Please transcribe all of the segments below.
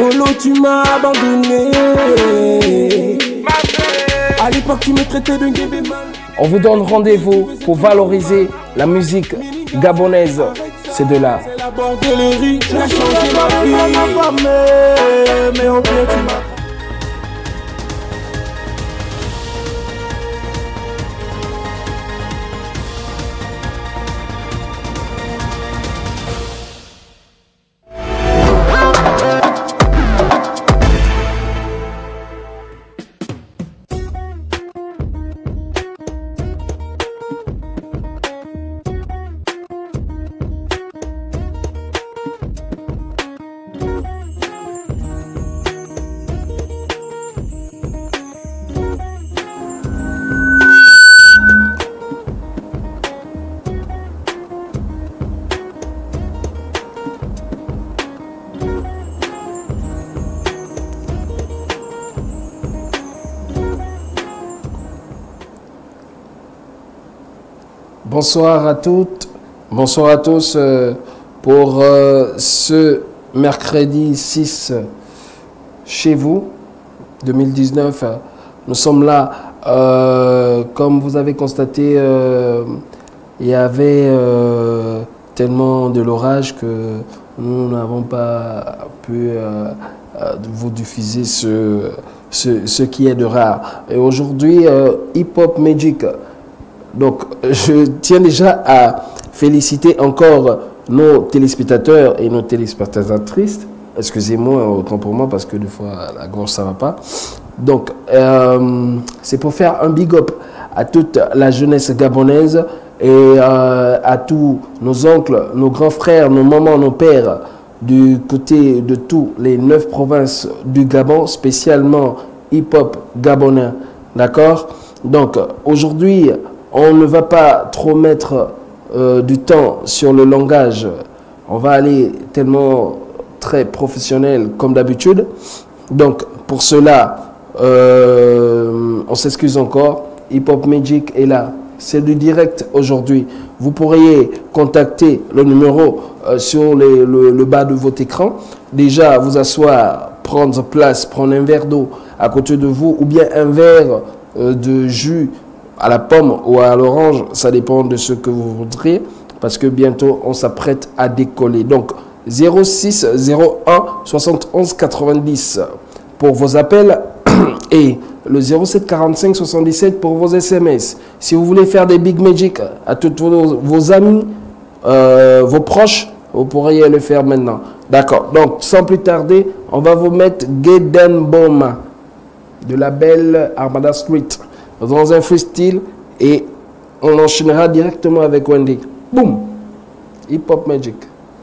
Dolo, tu m'as abandonné. À l'époque, tu me traitais de guébéman. On vous donne rendez-vous pour valoriser la musique gabonaise. C'est de là. C'est la bordellerie, tu as changé ma vie. Mais en bien, tu m'as. Bonsoir à toutes, bonsoir à tous pour ce mercredi 6 chez vous, 2019. Nous sommes là, comme vous avez constaté, il y avait tellement de l'orage que nous n'avons pas pu vous diffuser ce qui est de rare. Et aujourd'hui, Hip Hop Magic. Donc, je tiens déjà à féliciter encore nos téléspectateurs et nos téléspectatrices. Excusez-moi, autant pour moi, parce que des fois, la gorge, ça ne va pas. Donc, c'est pour faire un big up à toute la jeunesse gabonaise et à tous nos oncles, nos grands frères, nos mamans, nos pères, du côté de tous les 9 provinces du Gabon, spécialement hip-hop gabonais. D'accord? Donc, aujourd'hui, on ne va pas trop mettre du temps sur le langage. On va aller tellement très professionnel comme d'habitude. Donc, pour cela, on s'excuse encore. Hip Hop Magic est là. C'est du direct aujourd'hui. Vous pourriez contacter le numéro sur le bas de votre écran. Déjà, vous asseoir, prendre place, prendre un verre d'eau à côté de vous ou bien un verre de jus à la pomme ou à l'orange, ça dépend de ce que vous voudrez, parce que bientôt on s'apprête à décoller. Donc 06 01 71 90 pour vos appels et le 07 45 77 pour vos SMS. Si vous voulez faire des Big Magic à tous vos amis, vos proches, vous pourriez le faire maintenant. D'accord. Donc sans plus tarder, on va vous mettre Gaden Boma de la belle Armada Street dans un freestyle et on enchaînera directement avec Wendy. Boum! Hip Hop Magic.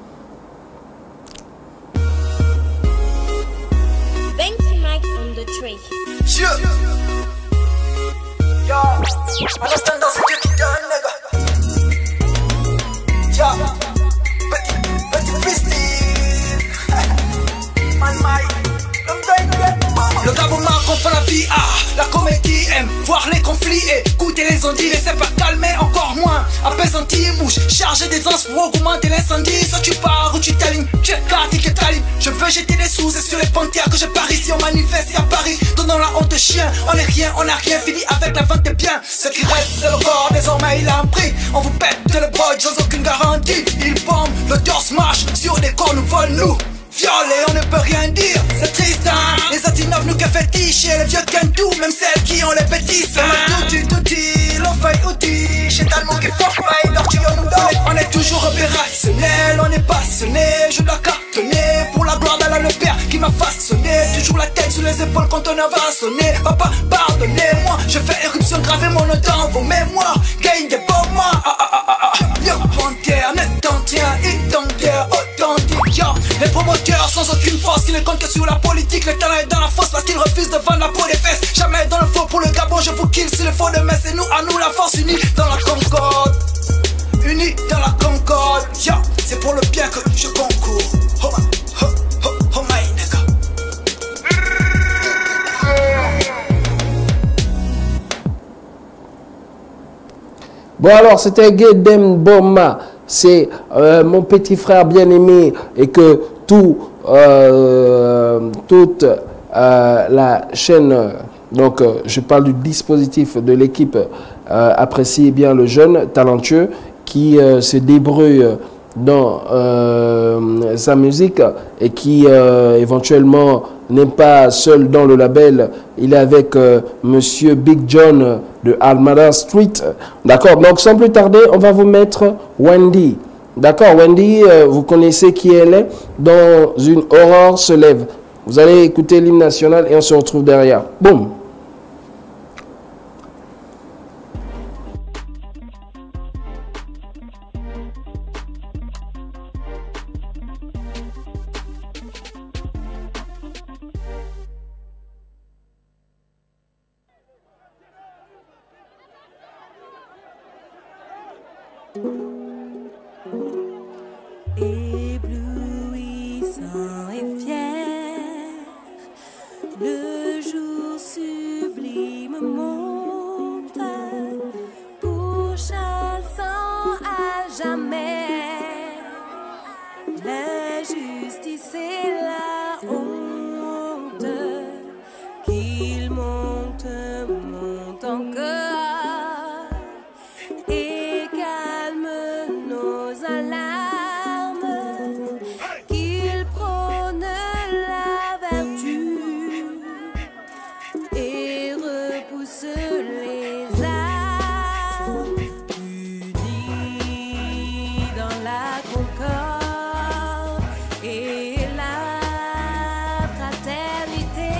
Le Gabon confond la vie à la comédie, aime voir les conflits et écouter les ondits, mais c'est pas calmer, encore moins apaisanti, mouche, chargé des anses pour augmenter l'incendie. Soit tu pars ou tu t'alignes, tu es carté que t'alimes. Je veux jeter des sous et sur les panthères que je pars ici, on manifeste à Paris, donnant la honte chien. On est rien, on a rien fini avec la vente des biens. Ce qui reste c'est le corps, désormais il a un prix. On vous pète le boy sans aucune garantie. Il bombe, l'auteur smash, sur des corps nous volent nous. Violés, on ne peut rien dire, c'est triste hein. Les anti-neufs nous que fétichent, les vieux tiennent tout, même celles qui ont les bêtises hein. Touti, l'on fait outil, j'ai tellement qui fuck my, leur tuyau nous donne. On est toujours opérationnel, on est passionné, je dois cartonner pour la gloire d'Allah le Père qui m'a façonné. Toujours la tête sur les épaules quand on va sonner. Papa, pardonnez-moi, je fais éruption, gravez mon nom dans vos mémoires. Gagne des bons mois, le panthère ne tente rien, il tente guerre, authentique. Les promoteurs sans aucune force qui ne comptent que sur la politique. Le talent est dans la fosse parce qu'ils refusent de vendre la peau des fesses. Jamais dans le faux pour le Gabon, je vous kill si le faux de Metz. C'est nous à nous la force unie dans la concorde. Unis dans la concorde, c'est pour le bien que je concours. Oh my nigga. Bon alors, c'était Gaden Boma. C'est mon petit frère bien-aimé et que tout toute la chaîne, donc je parle du dispositif de l'équipe, apprécie bien le jeune talentueux qui se débrouille dans sa musique et qui éventuellement n'est pas seul dans le label. Il est avec Monsieur Big John de Almada Street. D'accord, donc sans plus tarder, on va vous mettre Wendy. D'accord, Wendy, vous connaissez qui elle est. Dans une aurore se lève. Vous allez écouter l'hymne national et on se retrouve derrière. Boum. Éblouissant et fier, le jour sublime monte, pourchassant à jamais l'injustice et la honte. Qu'il monte, monte encore et calme nos alarmes, qu'il prône la vertu et repousse les armes, unis dans la concorde et la fraternité.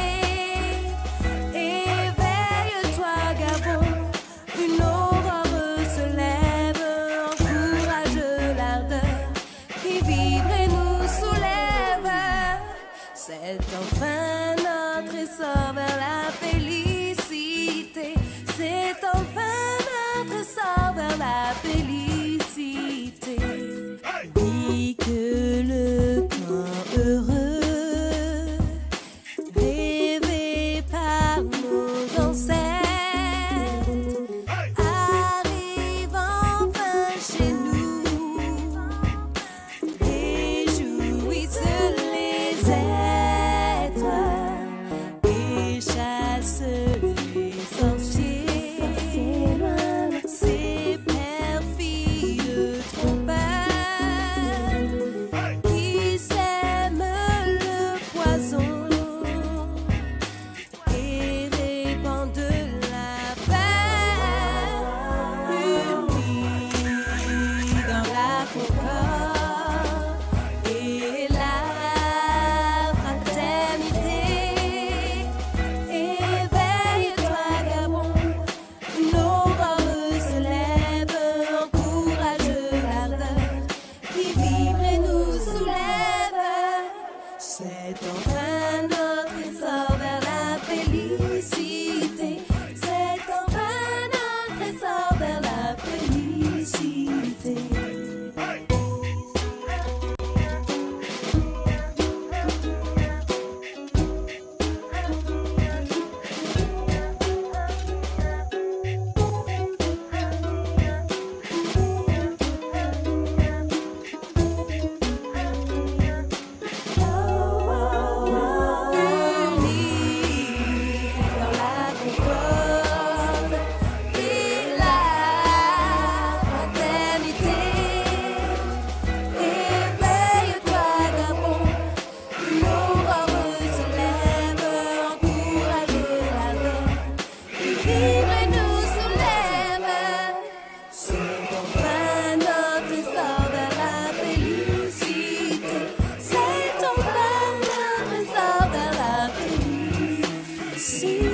Éveille-toi, Gabon, une aurore se lève, encourage l'ardeur qui vibre et nous soulève. C'est enfin notre essor vers la félicité. C'est enfin notre essor vers la félicité. Dis que le temps heureux rêvé par nos ancêtres arrive enfin chez nous. Réjouissent les êtres et chassent les sorciers, ces perfides trompeurs qui sèment le poison et répandent la peur. Unis dans la concorde et la fraternité. Éveille-toi, Gabon, une aurore se lève, encourage l'ardeur qui vibre et nous soulève. C'est enfin notre essor vers la félicité. C'est enfin notre essor vers la félicité. Unis dans la concorde et la fraternité. Éveille-toi, Gabon, une aurore se lève, encourage l'ardeur qui vibre et nous soulève. C'est enfin notre essor vers la félicité. C'est enfin notre essor vers la félicité.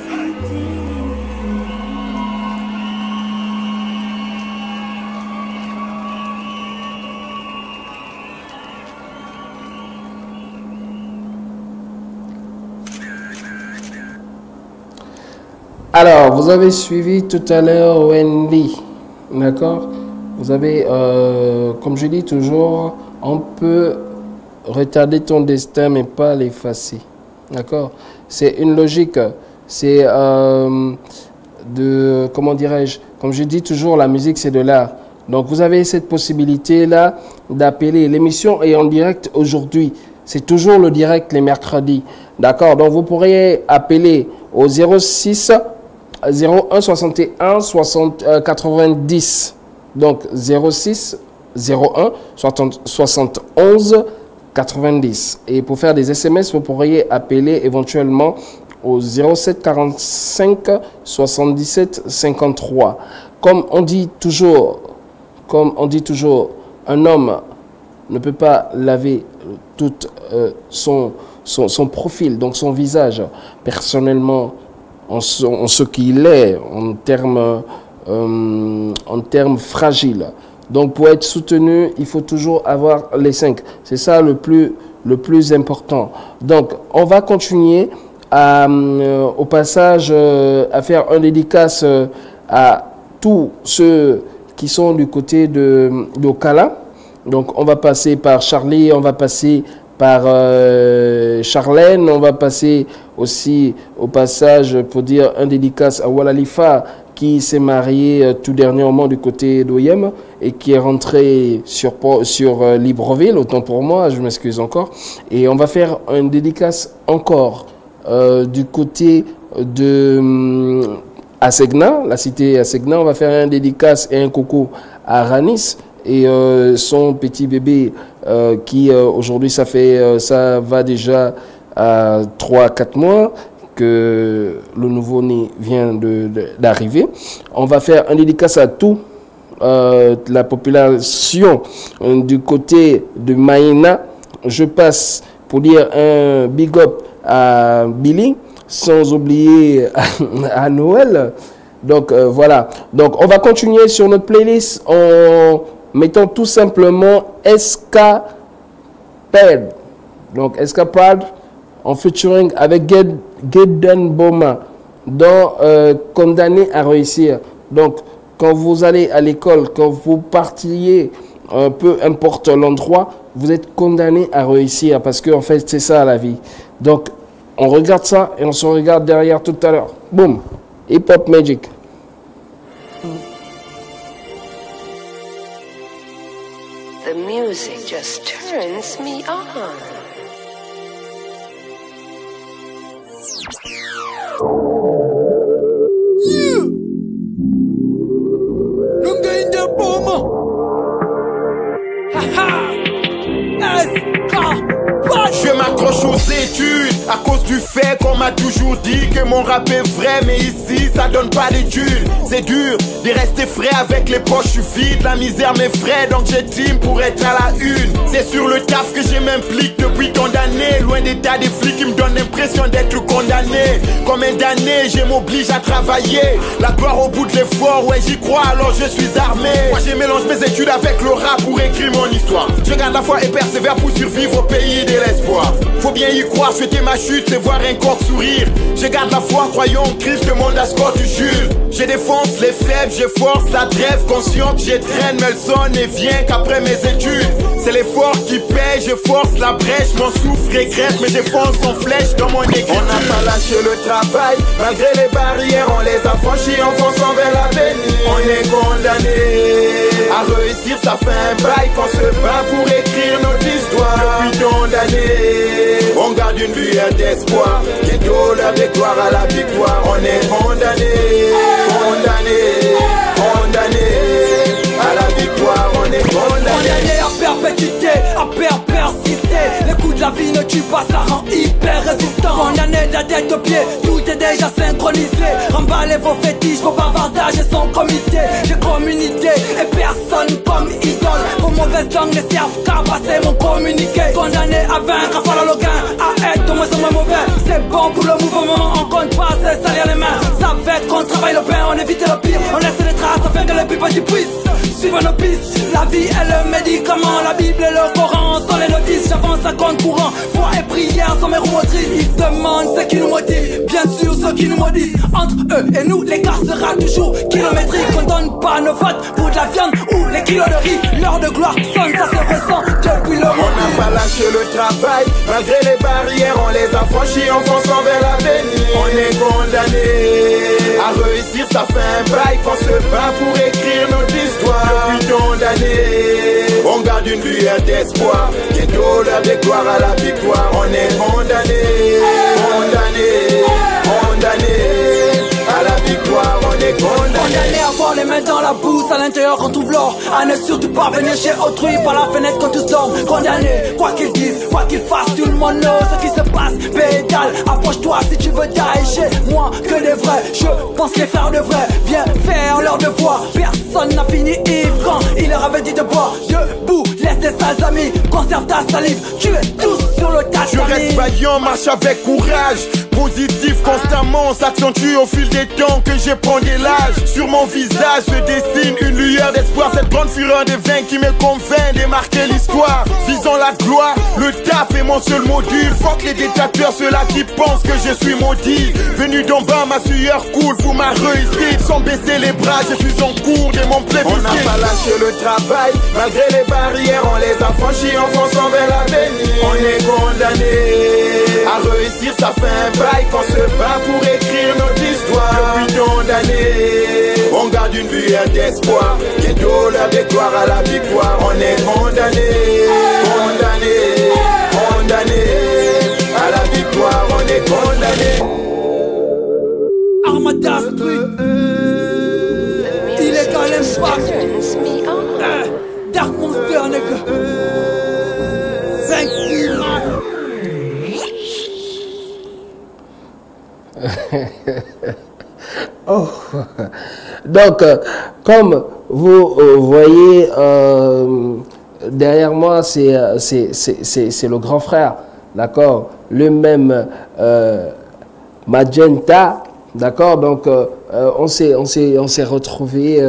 Alors, vous avez suivi tout à l'heure Wendy, d'accord? Vous avez, comme je dis toujours, on peut retarder ton destin, mais pas l'effacer, d'accord? C'est une logique, c'est comment dirais-je, comme je dis toujours, la musique c'est de l'art. Donc vous avez cette possibilité-là d'appeler. L'émission est en direct aujourd'hui. C'est toujours le direct les mercredis. D'accord? Donc, vous pourriez appeler au 06 01 61 60 90. Donc, 06 01 71 90. Et pour faire des SMS, vous pourriez appeler éventuellement au 07 45 77 53. Comme on dit toujours, un homme ne peut pas laver tout son profil, donc son visage, personnellement, en ce qu'il est, en termes fragiles. Donc, pour être soutenu, il faut toujours avoir les 5. C'est ça le plus important. Donc, on va continuer au passage à faire un dédicace à tous ceux qui sont du côté de Okala. Donc, on va passer par Charlie, on va passer par Charlène, on va passer aussi au passage pour dire un dédicace à Walalifa qui s'est marié tout dernièrement du côté d'Oyem et qui est rentré sur Libreville, autant pour moi, je m'excuse encore. Et on va faire un dédicace encore du côté de Assegna, la cité Assegna. On va faire un dédicace et un coucou à Ranis et son petit bébé qui aujourd'hui ça va déjà à 3-4 mois que le nouveau-né vient d'arriver. On va faire un dédicace à tout la population du côté de Maïna. Je passe pour dire un big up à Billy, sans oublier à Noël. Donc voilà. Donc on va continuer sur notre playlist en mettant tout simplement Escapade. Donc Escapade en featuring avec Gaden Boma dans Condamné à réussir. Donc quand vous allez à l'école, quand vous partiez, peu importe l'endroit, vous êtes condamné à réussir parce que en fait c'est ça la vie. Donc on regarde ça et on se regarde derrière tout à l'heure. Boom, Hip Hop Magic. The music just turns me on. Lunga in the bomber. Haha. Je m'accroche aux études à cause du fait qu'on m'a toujours dit que mon rap est vrai, mais ici ça donne pas d'études. C'est dur de rester frais avec les poches, je suis vide, la misère m'effraie, donc j'ai team pour être à la une. C'est sur le taf que je m'implique depuis tant d'années, loin des tas des flics qui me donnent l'impression d'être condamné. Combien d'années je m'oblige à travailler, la gloire au bout de l'effort, ouais j'y crois alors je suis armé. Moi je mélange mes études avec le rap pour écrire mon histoire. Je garde la foi et persévère pour survivre au pays de l'espoir. Faut bien y croire, souhaiter ma chute, c'est voir un corps sourire. Je garde la foi, croyant en Christ, demande à Scott du Jules. Je défonce les faibles, je force la trêve, conscient que j'étraîne, mais le son ne vient qu'après mes études. C'est l'effort qui paye, je force la brèche, mon souffle régresse, mais je fonce en flèche dans mon écriture. On n'a pas lâché le travail, malgré les barrières, on les a franchis en fonçant vers l'avenir. On est condamné à réussir, ça fait un bail qu'on se bat pour écrire notre histoire. Depuis tant d'années, on garde une lueur d'espoir, qui est l'heure de gloire à la victoire. On est condamné, condamné, condamné à la victoire. On est condamné à perpétuité, à persister. Les coups de la vie ne tuent pas, ça rend hyper résistant. Condamné de la tête aux pieds, tout est déjà synchronisé. Remballez vos fétiches, vos bavardages et son comité. J'ai communiqué et personne comme idole. Vos mauvaises langues ne servent qu'à passer mon communiqué. Condamné à vaincre, à faire le gain, à être de moins en moins mauvais. C'est bon pour le mouvement, on compte pas se salir les mains. Ça fait qu'on travaille le pain, on évite le pire. On laisse les traces afin que les plus du puissent suivre nos pistes. La vie est le médicament, la Bible et le Coran sont les notices. J'avance à compte courant, foi et prière sont mes roues motrices. Ils se demandent ce qui nous motive, bien sûr ceux qui nous maudissent. Entre eux et nous, l'écart sera toujours kilométrique. On donne pas nos votes pour de la viande ou les kilos de riz. L'heure de gloire sonne, ça se ressent depuis le moment. On n'a pas lâché le travail, malgré les barrières, on les a franchis en fonçant vers l'avenir. On est condamné à réussir, ça fait un bail qu'on se bat pour écrire notre histoire. Depuis tant d'années, on garde une lueur d'espoir, qui est l'heure de gloire à la victoire. On est condamné, condamné, condamné à la victoire, on est condamné. Condamné à avoir les mains dans la bourse, à l'intérieur on trouve l'or, à ne surtout pas venir chez autrui par la fenêtre quand tous dorment. Condamné, quoi qu'ils disent, quoi qu'ils fassent, tout le monde knows ce qui se passe. Pédale, approche-toi si tu veux tailler chez moi que des vrais. Je pense que les frères devraient bien faire leur devoir. Personne n'a fini ivre quand il leur avait dit de boire. Debout, laisse tes sales amis, conserve ta salive. Tu es tous sur le tas. Je reste vaillant, marche avec courage, positif constamment, s'accentue au fil des temps que je prends des l'âge. Sur mon visage se dessine une lueur d'espoir, cette grande fureur des vins qui me convainc de marquer l'histoire. Visant la gloire, le taf est mon seul module. Fuck les détracteurs, ceux-là qui pensent que je suis maudit. Venu d'en bas, ma sueur coule pour ma réussite. Sans baisser les bras, je suis en cours de mon plébiscite. On n'a pas lâché le travail, malgré les barrières, on les a franchis en fonçant vers l'avenir. On est condamné à réussir, ça fait un bail qu'on se bat pour écrire notre histoire. Depuis tant d'années, on garde une lueur d'espoir, qui est l'heure de gloire à la victoire. On est condamné, condamné, condamné à la victoire, on est condamné. Armada Street, Illegal Impact, Turns me on. Dark Monster nigga, Banksy man. Oh. Donc, comme vous voyez derrière moi, c'est le grand frère, d'accord, le même Magenta, d'accord. Donc, on s'est retrouvés,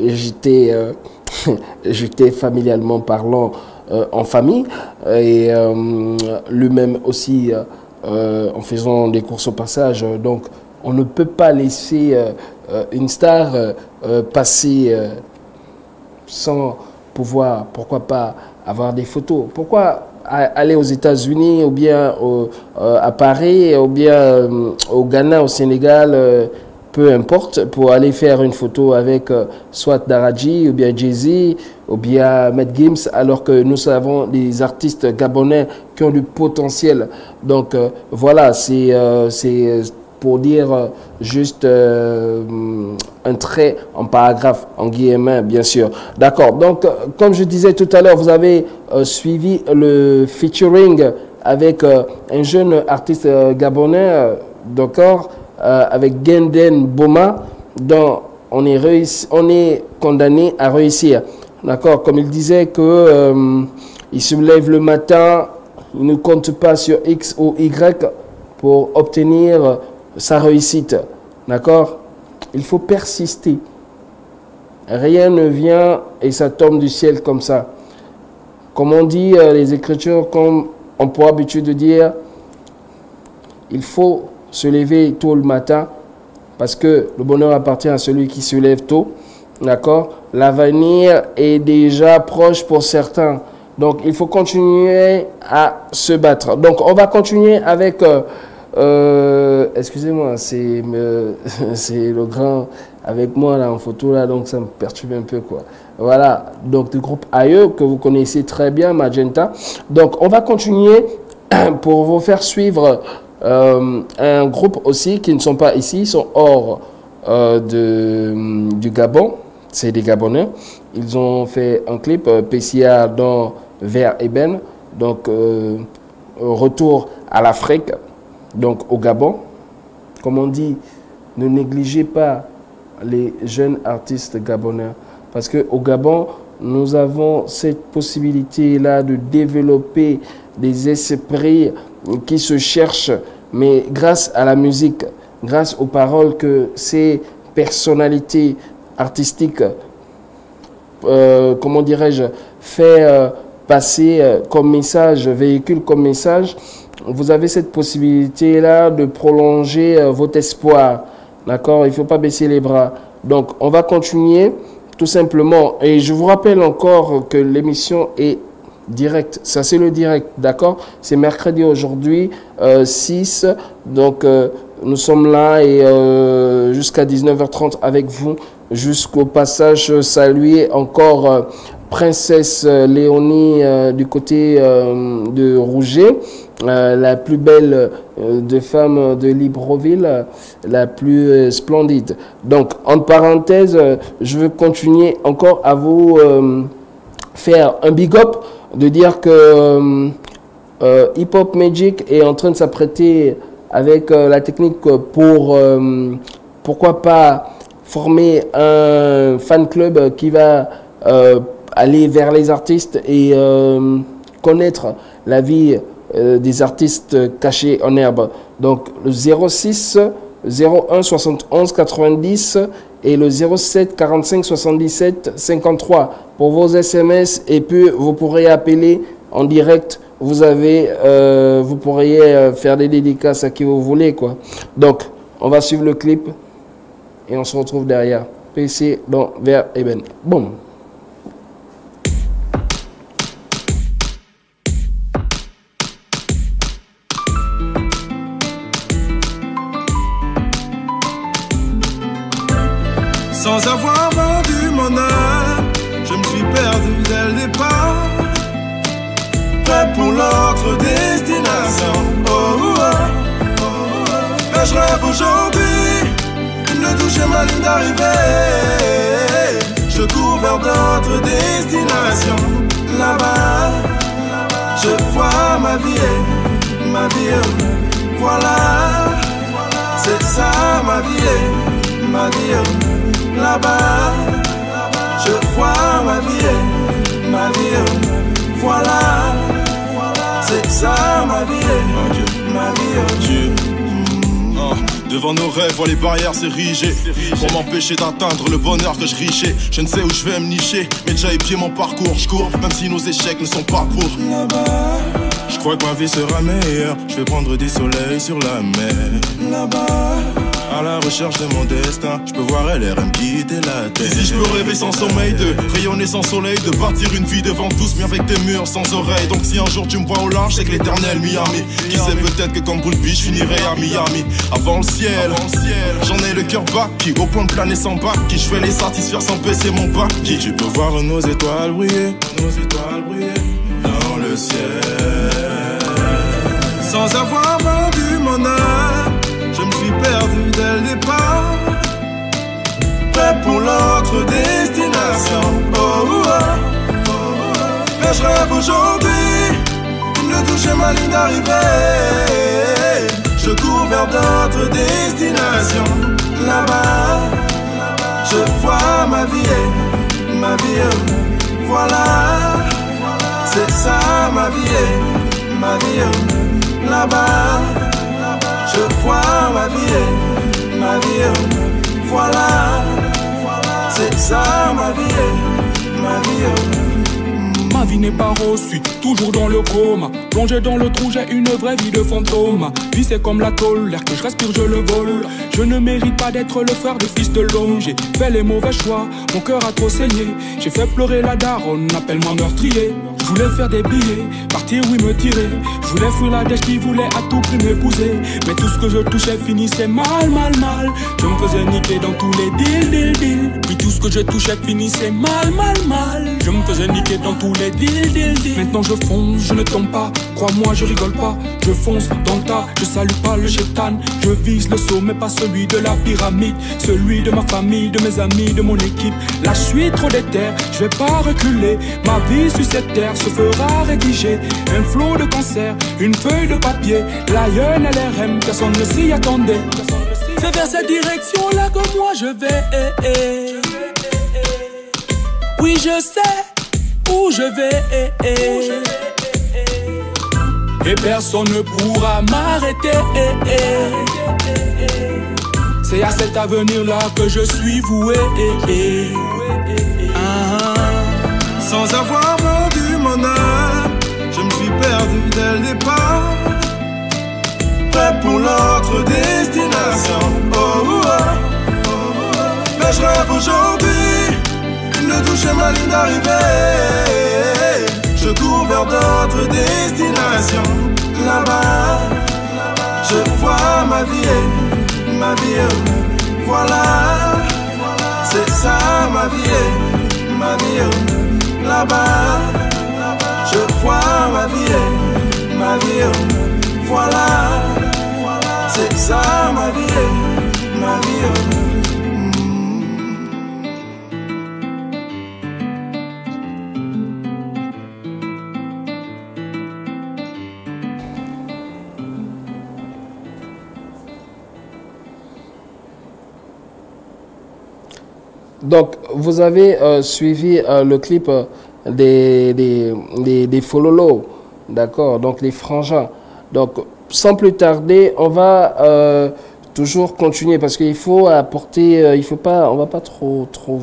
j'étais familialement parlant en famille, et lui-même aussi en faisant des courses au passage. Donc, on ne peut pas laisser une star passer sans pouvoir, pourquoi pas, avoir des photos. Pourquoi aller aux États-Unis ou bien à Paris ou bien au Ghana, au Sénégal, peu importe, pour aller faire une photo avec soit Daraji ou bien Jay-Z ou bien Matt Gims, alors que nous avons des artistes gabonais qui ont du potentiel. Donc voilà, c'est pour dire juste un trait en paragraphe, en guillemets, bien sûr. D'accord. Donc, comme je disais tout à l'heure, vous avez suivi le featuring avec un jeune artiste gabonais, d'accord, avec Genden Boma, dont on est condamné à réussir. D'accord. Comme il disait que il se lève le matin, il ne compte pas sur X ou Y pour obtenir sa réussite, d'accord. Il faut persister. Rien ne vient et ça tombe du ciel comme ça. Comme on dit, les Écritures, comme on peut habitude de dire, il faut se lever tôt le matin parce que le bonheur appartient à celui qui se lève tôt, d'accord. L'avenir est déjà proche pour certains. Donc, il faut continuer à se battre. Donc, on va continuer avec... excusez-moi, c'est le grand avec moi là en photo là, donc ça me perturbe un peu quoi. Voilà, donc du groupe AE que vous connaissez très bien, Magenta. Donc on va continuer pour vous faire suivre un groupe aussi qui ne sont pas ici, ils sont hors du Gabon, c'est des Gabonais. Ils ont fait un clip PCA dans Vert Eben, donc retour à l'Afrique. Donc au Gabon, comme on dit, ne négligez pas les jeunes artistes gabonais. Parce qu'au Gabon, nous avons cette possibilité-là de développer des esprits qui se cherchent, mais grâce à la musique, grâce aux paroles que ces personnalités artistiques, comment dirais-je, fait passer comme message, véhicule comme message, vous avez cette possibilité-là de prolonger votre espoir. D'accord? Il ne faut pas baisser les bras. Donc, on va continuer tout simplement. Et je vous rappelle encore que l'émission est directe. Ça, c'est le direct. D'accord? C'est mercredi aujourd'hui, 6. Donc, nous sommes là et jusqu'à 19h30 avec vous, jusqu'au passage saluer encore Princesse Léonie du côté de Rouget, la plus belle des femmes de Libreville, la plus splendide. Donc, en parenthèse, je veux continuer encore à vous faire un big up, de dire que Hip Hop Magic est en train de s'apprêter avec la technique pour, pourquoi pas, former un fan club qui va aller vers les artistes et connaître la vie des artistes cachés en herbe. Donc le 06 01 71 90 et le 07 45 77 53 pour vos SMS, et puis vous pourrez appeler en direct. Vous pourriez faire des dédicaces à qui vous voulez, quoi. Donc on va suivre le clip et on se retrouve derrière. PC dans Vers Eben. Boum. Sans avoir vendu mon âme, je me suis perdu dès le départ. Prêt pour l'autre destination. Oh, oh, oh, oh. Mais je rêve aujourd'hui de toucher ma ligne d'arrivée. Je cours vers d'autres destinations. Là-bas, je vois ma vie, voilà, c'est ça ma vie. Là-bas, je vois ma vie, voilà, c'est ça ma vie. Devant nos rêves, les barrières s'ériger pour m'empêcher d'atteindre le bonheur que je richais. Je ne sais où je vais me nicher, mais déjà épié mon parcours. Je cours, même si nos échecs ne sont pas pour. Là-bas, je crois que ma vie sera meilleure. Je vais prendre du soleil sur la mer. Là-bas, à la recherche de mon destin, je peux voir LR me quitter la terre. Si je peux rêver sans sommeil, de rayonner sans soleil, de bâtir une vie devant tous, mais avec des murs sans oreilles. Donc si un jour tu me vois au large, c'est que l'éternel Miami. Qui sait, peut-être que comme Bull Beach, je finirai à Miami. Avant le ciel, j'en ai le cœur bas, qui au point de planer sans bac, qui je vais les satisfaire sans baisser mon bac. Qui tu peux voir nos étoiles briller dans le ciel. Sans avoir vendu mon âme, je me suis perdu dès le départ. Prêt pour l'autre destination. Oh, oh, oh. Mais je rêve aujourd'hui de toucher ma ligne d'arrivée. Je cours vers d'autres destinations. Là-bas, je vois ma vie, voilà, c'est ça ma vie. Là-bas, je vois ma vie, voilà, c'est ça ma vie. Ma vie n'est pas rose, suis toujours dans le coma. Plongé dans le trou, j'ai une vraie vie de fantôme. Vie c'est comme la tôle, l'air que je respire je le vole. Je ne mérite pas d'être le frère de fils de l'homme. J'ai fait les mauvais choix, mon cœur a trop saigné. J'ai fait pleurer la daronne, appelle-moi meurtrier. Je voulais faire des billets, partir oui me tirer. Je voulais fuir la dèche qui voulait à tout prix m'épouser. Mais tout ce que je touchais finissait mal. Je me faisais niquer dans tous les deals. Puis tout ce que je touchais finissait mal. Je me faisais niquer dans tous les deals. Maintenant je fonce, je ne tombe pas. Crois-moi, je rigole pas. Je fonce dans le tas, je salue pas le chétan. Je vise le sommet, pas celui de la pyramide. Celui de ma famille, de mes amis, de mon équipe. Là je suis trop déter, je vais pas reculer. Ma vie sur cette terre se fera rédiger. Un flot de cancer, une feuille de papier. Lion LRM, personne ne s'y attendait. C'est vers cette direction-là que moi je vais. Oui je sais où je vais. Et personne ne pourra m'arrêter. C'est à cet avenir-là que je suis voué. Sans avoir vendu mon âme, je me suis perdu dès le départ. Prêt pour l'autre destination. Oh, oh, oh. Mais je rêve aujourd'hui de toucher ma ligne d'arrivée. Je cours vers d'autres destinations. Là-bas, Je vois ma vie, voilà. C'est ça ma vie, là-bas. Je vois ma vie, voilà. C'est ça ma vie. Donc, vous avez suivi le clip des Fololo, d'accord, donc les frangins. Donc, sans plus tarder, on va toujours continuer parce qu'il faut apporter, il faut pas, on va pas trop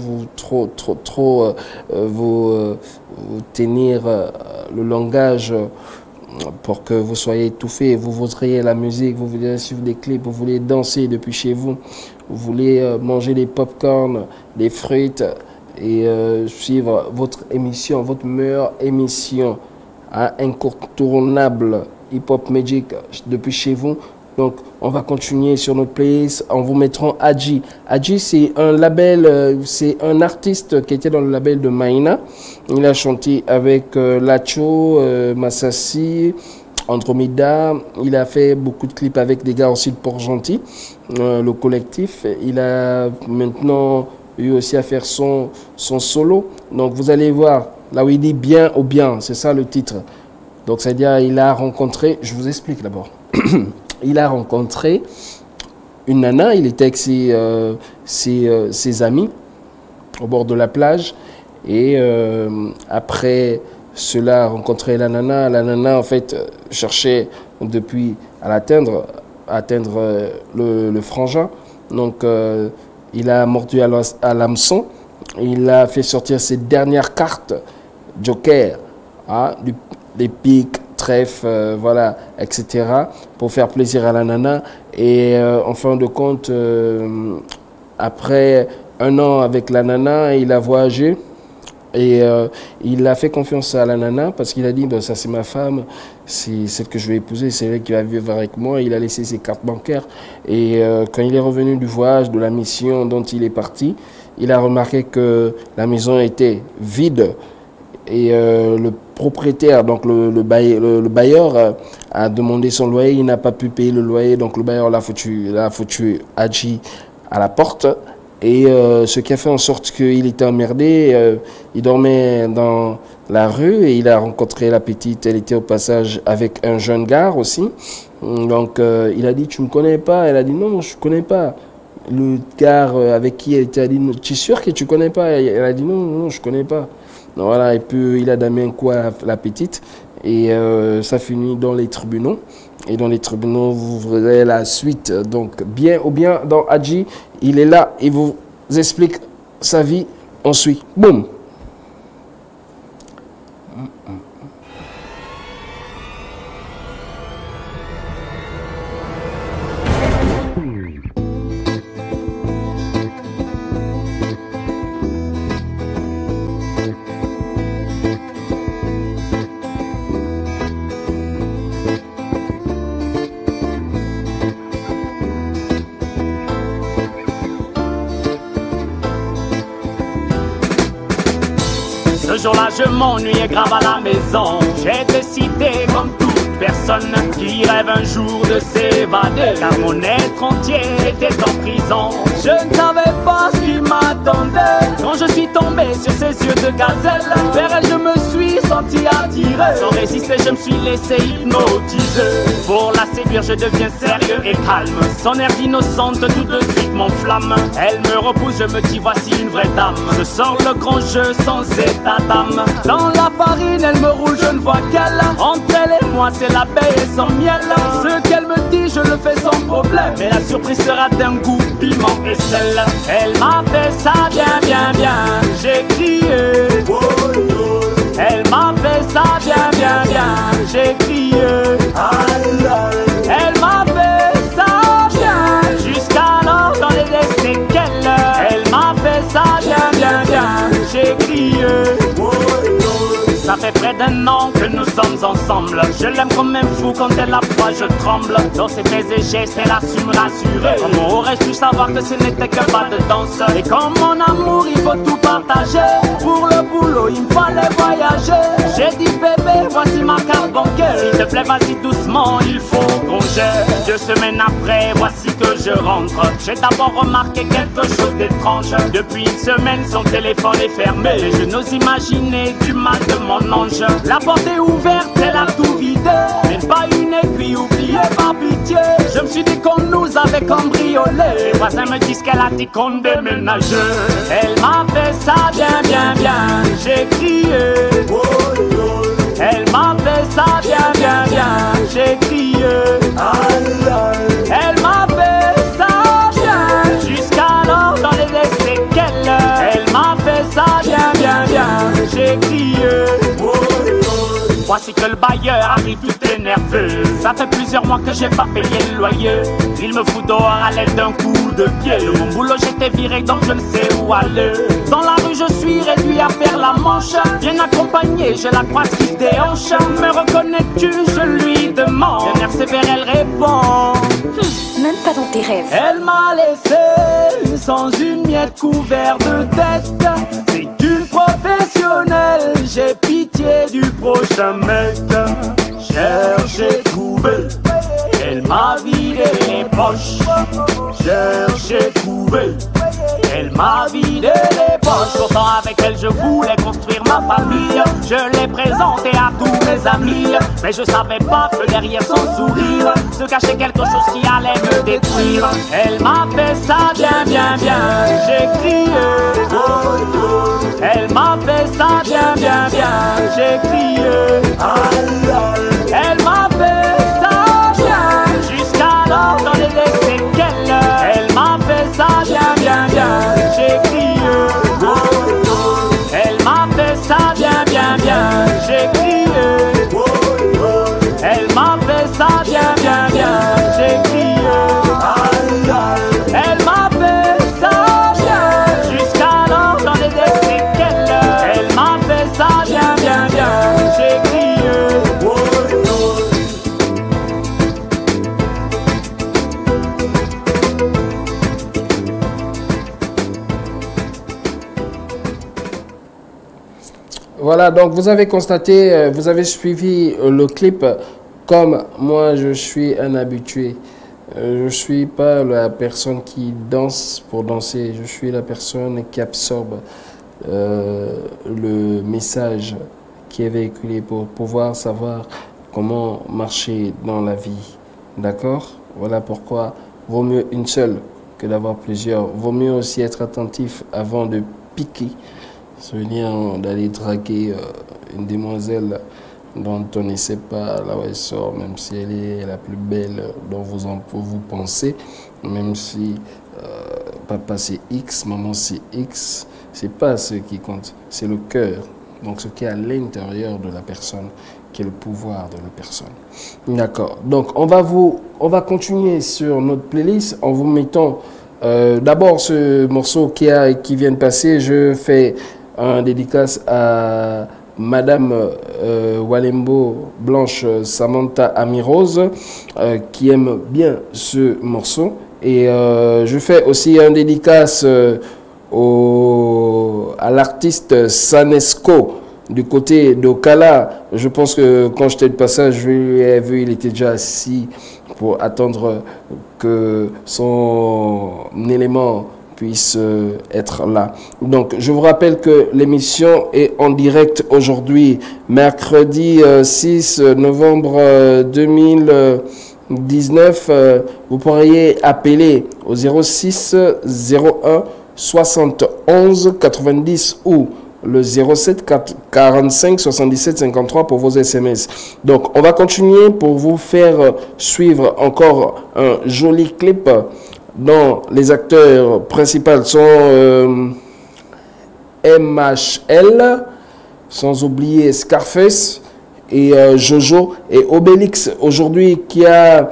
vous tenir le langage pour que vous soyez étouffés, vous voudriez la musique, vous voulez suivre des clips, vous voulez danser depuis chez vous, vous voulez manger des pop-corn, des frites et suivre votre émission, votre meilleure émission incontournable hip-hop magic depuis chez vous. Donc, on va continuer sur notre playlist en vous mettant Adji. Adji, c'est un label, c'est un artiste qui était dans le label de Maïna. Il a chanté avec Lacho, Massassi, Andromeda. Il a fait beaucoup de clips avec des gars aussi de Port-Gentil, le collectif. Il a maintenant eu aussi à faire son solo. Donc, vous allez voir, là où il dit bien au bien, c'est ça le titre. Donc, c'est-à-dire, il a rencontré, je vous explique d'abord. Il a rencontré une nana, il était avec ses amis au bord de la plage. Et après cela, a rencontré la nana en fait cherchait depuis à atteindre le frangin. Donc il a mordu à l'hameçon. Il a fait sortir ses dernières cartes Joker, des piques, trèfle, voilà, etc. pour faire plaisir à la nana. Et en fin de compte, après un an avec la nana, il a voyagé et il a fait confiance à la nana parce qu'il a dit ben, ça c'est ma femme, c'est celle que je vais épouser, c'est elle qui va vivre avec moi. Il a laissé ses cartes bancaires et quand il est revenu du voyage, de la mission dont il est parti, il a remarqué que la maison était vide. Et le propriétaire, donc le bailleur a demandé son loyer, il n'a pas pu payer le loyer, donc le bailleur l'a foutu Adji à la porte. Et ce qui a fait en sorte qu'il était emmerdé, il dormait dans la rue et il a rencontré la petite, elle était au passage avec un jeune gars aussi. Donc il a dit, tu me connais pas? Elle a dit, non, je ne connais pas. Le gars avec qui elle était a dit, tu es sûr que tu ne connais pas? Elle a dit, non, je ne connais pas. Voilà, et puis il a damé un coup à la petite et ça finit dans les tribunaux. Et dans les tribunaux, vous verrez la suite. Donc, bien ou bien dans Adji, il est là, il vous explique sa vie, on suit. Boum! Ce jour-là, je m'ennuyais grave à la maison. J'ai décidé, comme toute personne qui rêve un jour de s'évader, car mon être entier était en prison. Je ne savais pas ce qui m'attendait quand je suis tombé sur ses yeux de gazelle. Vers elle, je me suis senti attiré. Sans résister, je me suis laissé hypnotiser. Pour la séduire, je deviens sérieux et calme. Son air d'innocente, tout de suite m'enflamme. Elle me repousse, je me dis voici une vraie dame. Je sors le grand jeu sans état d'âme. Dans la farine, elle me roule, je ne vois qu'elle. Entre elle et moi, c'est la baie et son miel. Ce qu'elle me dit, je le fais sans problème. Mais la surprise sera d'un goût piment et sel. Elle m'a fait ça bien, bien, bien. J'ai crié. Elle m'a fait ça bien, bien, bien. J'ai crié. Elle m'a fait ça bien. Jusqu'alors j'en ai des séquelles. Elle m'a fait ça bien, bien, bien. J'ai crié. Ça fait près d'un an que nous sommes ensemble. Je l'aime comme un fou, quand elle approche je tremble. Dans ses faits et gestes elle a su me rassurer. Comment aurais-je pu savoir que ce n'était que pas de danse? Et comme mon amour il faut tout partager. Pour le boulot il me fallait voyager. J'ai dit bébé voici ma carte bancaire. S'il te plaît vas-y doucement il faut qu'on gère. 2 semaines après voici que je rentre. J'ai d'abord remarqué quelque chose d'étrange. Depuis une semaine son téléphone est fermé. Je n'ose imaginer du mal de mon ange. La porte est ouverte, elle a tout vidé. Même pas une aiguille oubliée par pitié. Je me suis dit qu'on nous avait cambriolé. Les voisins me disent qu'elle a dit qu'on déménageait. Elle m'a fait ça bien bien bien. J'ai crié. Elle m'a fait ça bien bien bien. J'ai crié. Elle m'a fait ça bien. Jusqu'alors dans les séquelles. Elle m'a fait ça bien bien bien. J'ai crié. Voici que le bailleur arrive tout énervé. Ça fait plusieurs mois que j'ai pas payé le loyer. Il me fout dehors à l'aide d'un coup de pied. De mon boulot j'étais viré donc je ne sais où aller. Dans la rue je suis réduit à faire la manche. Bien accompagné, je la croise qui se déhanche. Me reconnais-tu, je lui demande. D'un air sévère elle répond. Même pas dans tes rêves. Elle m'a laissé sans une miette couverte de tête. C'est une professionnelle, j'ai pitié du prochain mec. Cherche et trouvé, elle m'a vidé les poches. Cherche et trouvé, elle m'a vidé les poches. Pourtant avec elle je voulais construire ma famille. Je l'ai présentée à tous mes amis. Mais je savais pas que derrière son sourire se cachait quelque chose qui allait me détruire. Elle m'a fait ça bien bien bien. J'ai crié. Elle m'a fait ça bien bien bien. J'ai crié. Elle m'a fait ça bien. Jusqu'alors dans les séquelles. Elle m'a fait ça bien bien bien. J'ai crié. Elle m'a fait ça bien bien bien. J'ai crié. Elle m'a fait ça bien bien bien. J'ai crié. Elle m'a fait ça bien. Jusqu'alors dans les séquelles. Elle m'a fait ça bien bien bien. J'ai crié. Voilà, donc vous avez constaté, vous avez suivi le clip comme moi je suis un habitué. Je ne suis pas la personne qui danse pour danser, je suis la personne qui absorbe le message qui est véhiculé pour pouvoir savoir comment marcher dans la vie. D'accord? Voilà pourquoi vaut mieux une seule que d'avoir plusieurs. Vaut mieux aussi être attentif avant de piquer. Souvenir d'aller draguer une demoiselle dont on ne sait pas là où elle sort, même si elle est la plus belle dont vous pensez, même si papa c'est X, maman c'est X, c'est pas ce qui compte, c'est le cœur. Donc ce qui est à l'intérieur de la personne, qui est le pouvoir de la personne. D'accord. Donc on va continuer sur notre playlist en vous mettant d'abord ce morceau qui vient de passer. Je fais un dédicace à Madame Walembo Blanche Samantha Amirose qui aime bien ce morceau. Et je fais aussi un dédicace à l'artiste Sanesco du côté d'Okala. Je pense que quand j'étais de passage, je l'ai vu, il était déjà assis pour attendre que son élément puisse être là. Donc, je vous rappelle que l'émission est en direct aujourd'hui, mercredi 6 novembre 2019. Vous pourriez appeler au 06 01 71 90 ou le 07 45 77 53 pour vos SMS. Donc, on va continuer pour vous faire suivre encore un joli clip dont les acteurs principaux sont MHL, sans oublier Scarface et Jojo et Obélix aujourd'hui qui a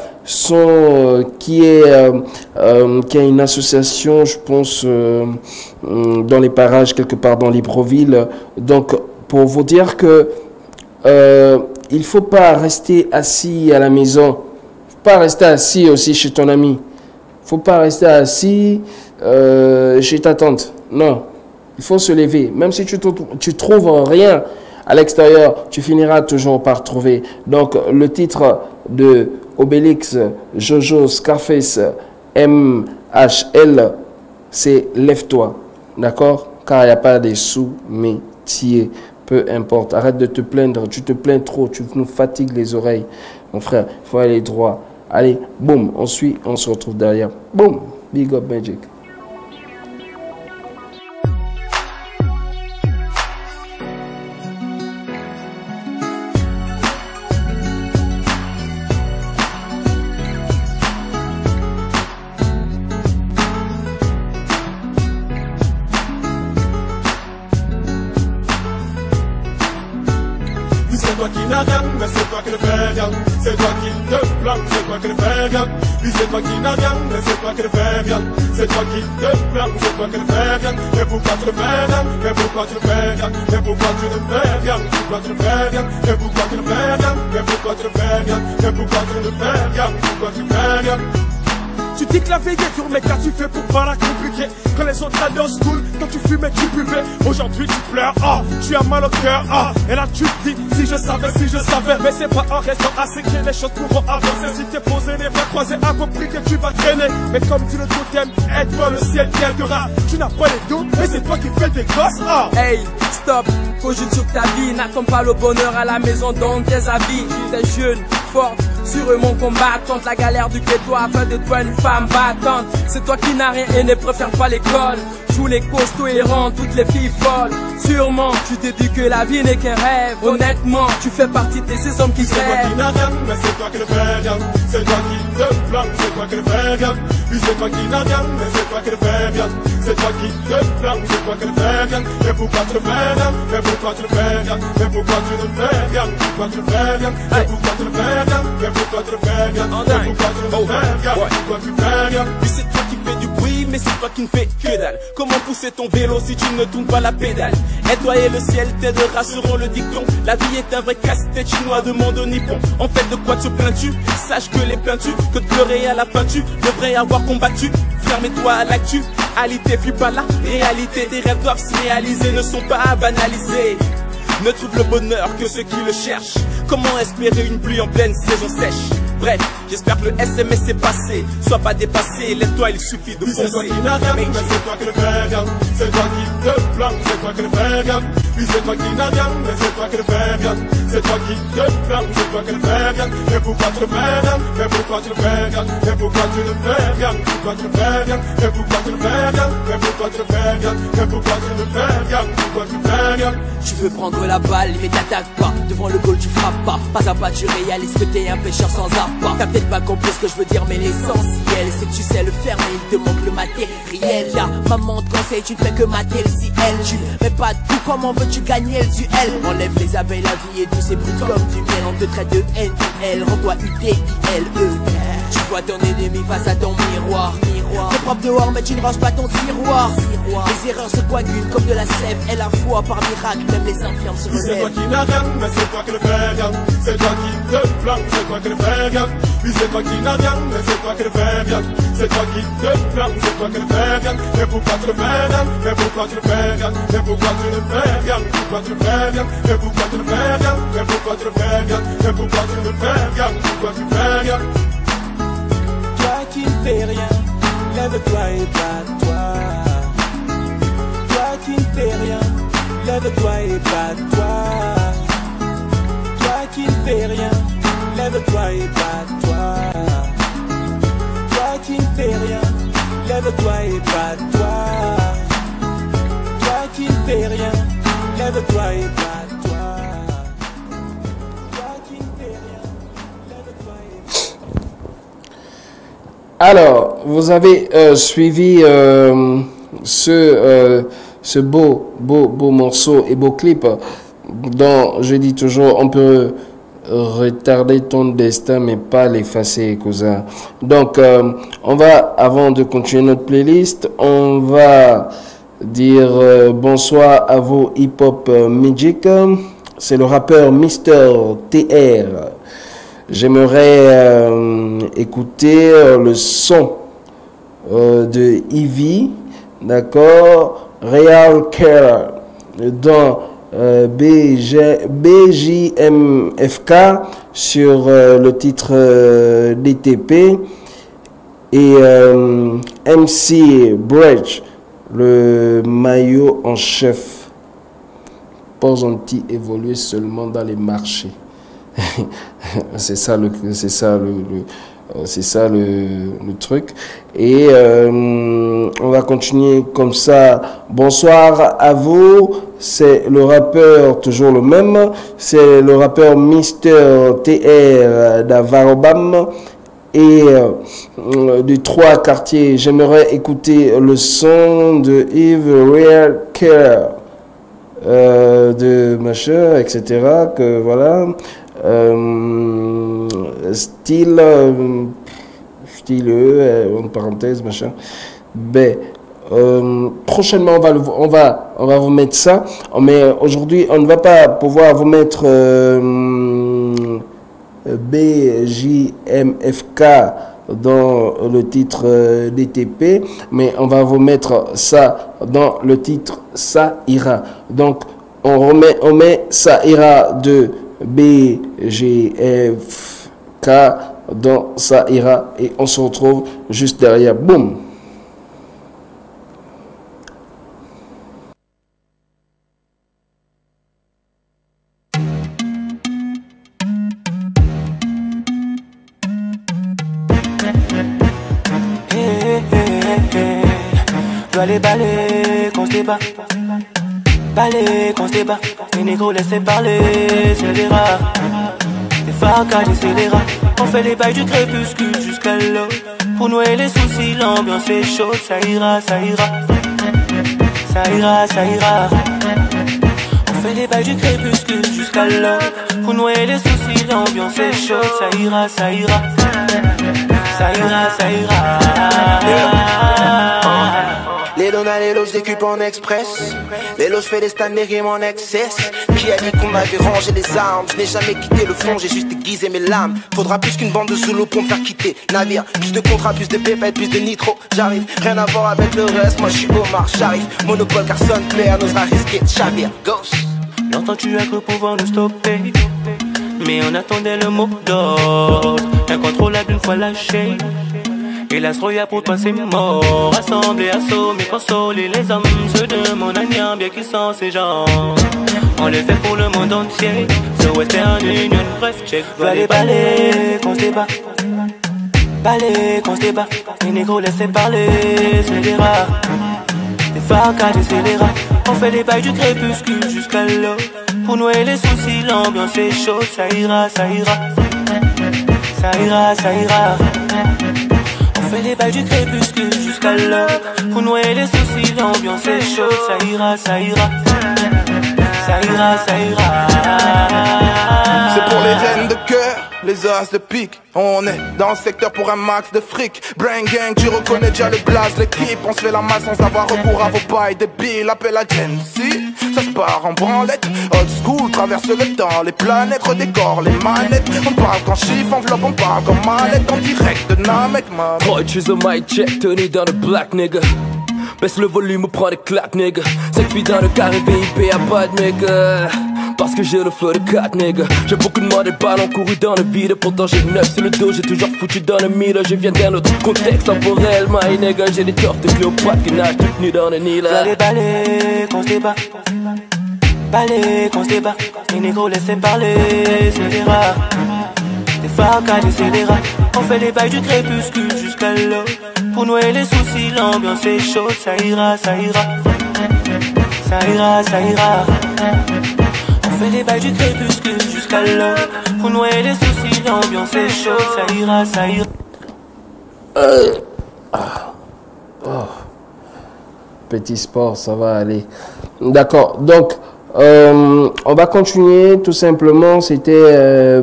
une association, je pense, dans les parages quelque part dans Libreville. Donc pour vous dire que il ne faut pas rester assis à la maison. Il ne faut pas rester assis aussi chez ton ami. Il ne faut pas rester assis chez ta tante. Non, il faut se lever. Même si tu trouves rien à l'extérieur, tu finiras toujours par trouver. Donc, le titre de Obélix, Jojo, Scarface, MHL, c'est Lève-toi. D'accord? Car il n'y a pas de sous-métier. Peu importe. Arrête de te plaindre. Tu te plains trop. Tu nous fatigues les oreilles. Mon frère, il faut aller droit. Allez, boum, on suit, on se retrouve derrière. Boum, big up Magic. C'est toi qui n'as rien, mais c'est toi qui le fais bien. C'est toi qui te plains, c'est toi qui le fais bien. Oui, c'est toi qui n'as rien, mais c'est toi qui le fais bien. C'est toi qui te plains, c'est toi qui le fais bien. Mais pourquoi tu le fais bien? Mais pourquoi tu le fais bien? Mais pourquoi tu le fais bien? Pourquoi tu le fais bien? Mais pourquoi tu le fais bien? Mais pourquoi tu le fais bien? Mais pourquoi tu le fais bien? Pourquoi tu le fais bien? Tu dis que la vie est dure, mais qu'as-tu fait pour pas la compliquer? Quand les autres allaient au school, quand tu fumais, tu buvais. Aujourd'hui tu pleures, tu as mal au cœur, et là tu te dis, si je savais, mais c'est pas en restant assis que les choses pourront avancer. Si t'es posé les bras croisés, a compris que tu vas traîner. Mais comme dit le totem, être dans le ciel t'aidera. Tu n'as pas les doutes, mais c'est toi qui fais des gosses, Hey, stop, cogite sur ta vie, n'attends pas le bonheur à la maison, donne tes avis. T'es jeune, forte, sûrement combattante, la galère du ghetto afin de toi une femme battante. C'est toi qui n'as rien et ne préfère pas l'école. Joue les costauds et rends toutes les filles folles. Sûrement, tu te dis que la vie n'est qu'un rêve. Honnêtement, tu fais partie de ces hommes qui c'est toi qui n'as rien, mais c'est toi qui le fais bien. C'est toi qui te plains, c'est toi qui le fais bien. Oui, c'est toi qui n'as rien, mais c'est toi qui le fais bien. C'est toi qui te plains, c'est toi qui le fais bien. Mais pourquoi tu le fais bien? Mais pourquoi tu le fais bien? Mais pourquoi tu le fais bien? Pourquoi tu le fais bien? Mais pourquoi tu le fais bien? Mais pourquoi tu le fais bien? Mais pourquoi tu le fais bien? Pourquoi tu le fais bien? Oui, c'est toi qui fais du bruit, mais c'est toi qui ne fais que dalle. Comment pousser ton vélo si tu ne tournes pas la pédale? Et toi et le ciel t'aidera selon le dicton. La vie est un vrai casse-tête chinois, demande au nippon. En fait, de quoi te plains-tu? Sache que les plains-tu, que de pleurer à la fin tu devrais avoir combattu. Ferme-toi à l'actu, alité fuis pas la réalité. Tes rêves doivent se réaliser, ne sont pas banalisés. Ne trouve le bonheur que ceux qui le cherchent. Comment espérer une pluie en pleine saison sèche? Bref, j'espère que le SMS est passé. Sois pas dépassé, lève-toi, il suffit de foncer. C'est toi qui n'as rien, mais c'est toi qui le fais bien. C'est toi qui te plains, c'est toi qui le fais bien. Oui, c'est toi qui n'as rien, mais c'est toi qui le fais bien. C'est toi qui te plains, c'est toi qui le fais bien. Mais pourquoi tu le fais bien? Mais pourquoi tu le fais bien? Mais pourquoi tu le fais bien? Pourquoi tu le fais bien? Mais pourquoi tu le fais bien? Mais pourquoi tu le fais bien? Mais pourquoi tu le fais bien? Pourquoi tu le fais bien? Tu veux prendre la balle, mais t'attaques pas. Devant le goal, tu frappes pas. Pas à pas, tu réalises que t'es un pêcheur sans appât. T'as peut-être pas compris ce que je veux dire, mais l'essentiel, c'est que tu sais le faire, mais il te manque le matériel. Là, maman te conseille, tu ne fais que mater le ciel. Tu mets pas de tout, comment veux-tu gagner le duel? Enlève les abeilles, la vie est douce et brute comme du miel. On te traite de N-I-L, rends-toi U-T-I-L-E. Tu vois ton ennemi face à ton miroir. T'es propre dehors, mais tu ne ranges pas ton tiroir. Les erreurs se coagulent comme de la sève. Et la foi par miracle, même les infirmes se relèvent. C'est toi qui n'as rien, mais c'est toi qui le fais bien. C'est toi qui te plains, c'est toi qui le fais bien. Oui, c'est toi qui n'as rien, mais c'est toi qui le fais bien. C'est toi qui te plains, c'est toi qui le fais bien. Mais pourquoi tu le fais bien? Mais pourquoi tu le fais bien? Mais pourquoi tu le fais bien? Pourquoi tu le fais bien? Mais pourquoi tu le fais bien? Mais pourquoi tu le fais bien? Mais pourquoi tu le fais bien? Pourquoi tu le fais bien? Toi qui ne fais rien, lève-toi et bats-toi. Toi qui ne fais rien, lève-toi et bats-toi. Toi qui ne fais rien, lève-toi et bats-toi. Toi qui ne fais rien, lève-toi et bats-toi. Toi qui ne fais rien, lève-toi et bats-toi. Toi qui ne fais rien, lève-toi et bats-toi. Alors, vous avez suivi ce beau morceau et beau clip dont je dis toujours on peut retarder ton destin mais pas l'effacer, cousin. Donc on va, avant de continuer notre playlist, on va dire bonsoir à vos hip-hop Magic. c'est le rappeur Mr. TR. J'aimerais écouter le son de Ivy, d'accord, Real Care dans BJMFK sur le titre DTP et MC Bridge, le maillot en chef. Pas gentil, évoluer seulement dans les marchés. c'est ça le truc. Et on va continuer comme ça. Bonsoir à vous. C'est le rappeur, toujours le même. C'est le rappeur Mr. TR d'Avarobam et du 3 quartier. J'aimerais écouter le son de Yves Real Care, de machin, etc. Que voilà. Style en parenthèse machin. Ben prochainement on va vous mettre ça, mais aujourd'hui on ne va pas pouvoir vous mettre BJMFK dans le titre DTP, mais on va vous mettre ça dans le titre Ça ira. Donc on met Ça ira de BGFK dans Ça ira et on se retrouve juste derrière. Boum. Dois les balayer quand je débat. Balayer quand je débat. Les négros laissez parler, c'est des rats. Des facades et c'est des rats. On fait les bails du crépuscule jusqu'à l'eau. Pour noyer les soucis, l'ambiance est chaude. Ça ira, ça ira. Ça ira, ça ira. On fait les bails du crépuscule jusqu'à l'eau. Pour noyer les soucis, l'ambiance est chaude. Ça ira, ça ira. Ça ira, ça ira. Les Dona, les loges décupe en express. Les loges fait des stands, les rimes en excess. Qui a dit qu'on m'avait rangé les armes? Je n'ai jamais quitté le fond, j'ai juste aiguisé mes lames. Faudra plus qu'une bande de Zulu pour me faire quitter navire. Plus de contrats, plus de pépettes, plus de nitro. J'arrive, rien à voir avec le reste. Moi je suis Omar, j'arrive. Monopole car son player n'osera risquer de chavir. Ghost. Longtemps tu as cru pouvoir nous stopper, mais on attendait le mot d'ordre. Incontrôlable une fois lâché. Et la Stroya pour toi c'est mort. Rassembler, assommer, consoler les hommes. Ceux de mon agnant bien qu'ils sont ces gens. On les fait pour le monde entier. The Western Union, bref, check. Va les balayer quand je débat. Balayer quand je débat. Les négros laissez parler, c'est des rats. Des facades et c'est des rats. On fait les bails du crépuscule jusqu'à l'eau. Pour noyer les soucis, l'ambiance est chaude. Ça ira, ça ira. Ça ira, ça ira. On fait les bails du crépuscule jusqu'à l'heure. Pour noyer les soucis, l'ambiance est chaude. Ça ira, ça ira. Ça ira, ça ira. C'est pour les reines de cœur, les as de pique. On est dans le secteur pour un max de fric. Brain gang, tu reconnais déjà le blaze, l'équipe. On se fait la malle sans avoir recours à vos bails débiles. Appel à Gen si ça se part en branlette. Old school, traverse le temps, les planètes redécorent les manettes. On parle qu'en chiffre, enveloppe, on parle qu'en mallette. En direct de Namek, man. Boy, choose a mic check, Tony dans le black, nigga. Baisse le volume, prends des claques, nigga. 5 filles dans le carré VIP, y'a pas de nigga. Parce que j'ai le flow de 4, nigga. J'ai beaucoup de mots, des ballons courus dans le vide. Pourtant j'ai 9 sur le dos, j'ai toujours foutu dans le mille. Je viens d'un autre contexte temporel, my nigga. J'ai des toffes de Cléopâtre qui nagent toutes nues dans le Nil. J'allais balayer quand je débat. Balayer quand je débat. Les négros laissez parler, c'est des rats. Des facades et c'est des rats. On fait les bails du crépuscule jusqu'à l'eau. Pour noyer les soucis, l'ambiance est chaude. Ça ira, ça ira. Ça ira, ça ira. On fait les bails du crépuscule jusqu'à l'heure. Pour noyer les soucis, l'ambiance est chaude. Ça ira, ça ira. Petit sport, ça va aller. D'accord, donc on va continuer tout simplement. C'était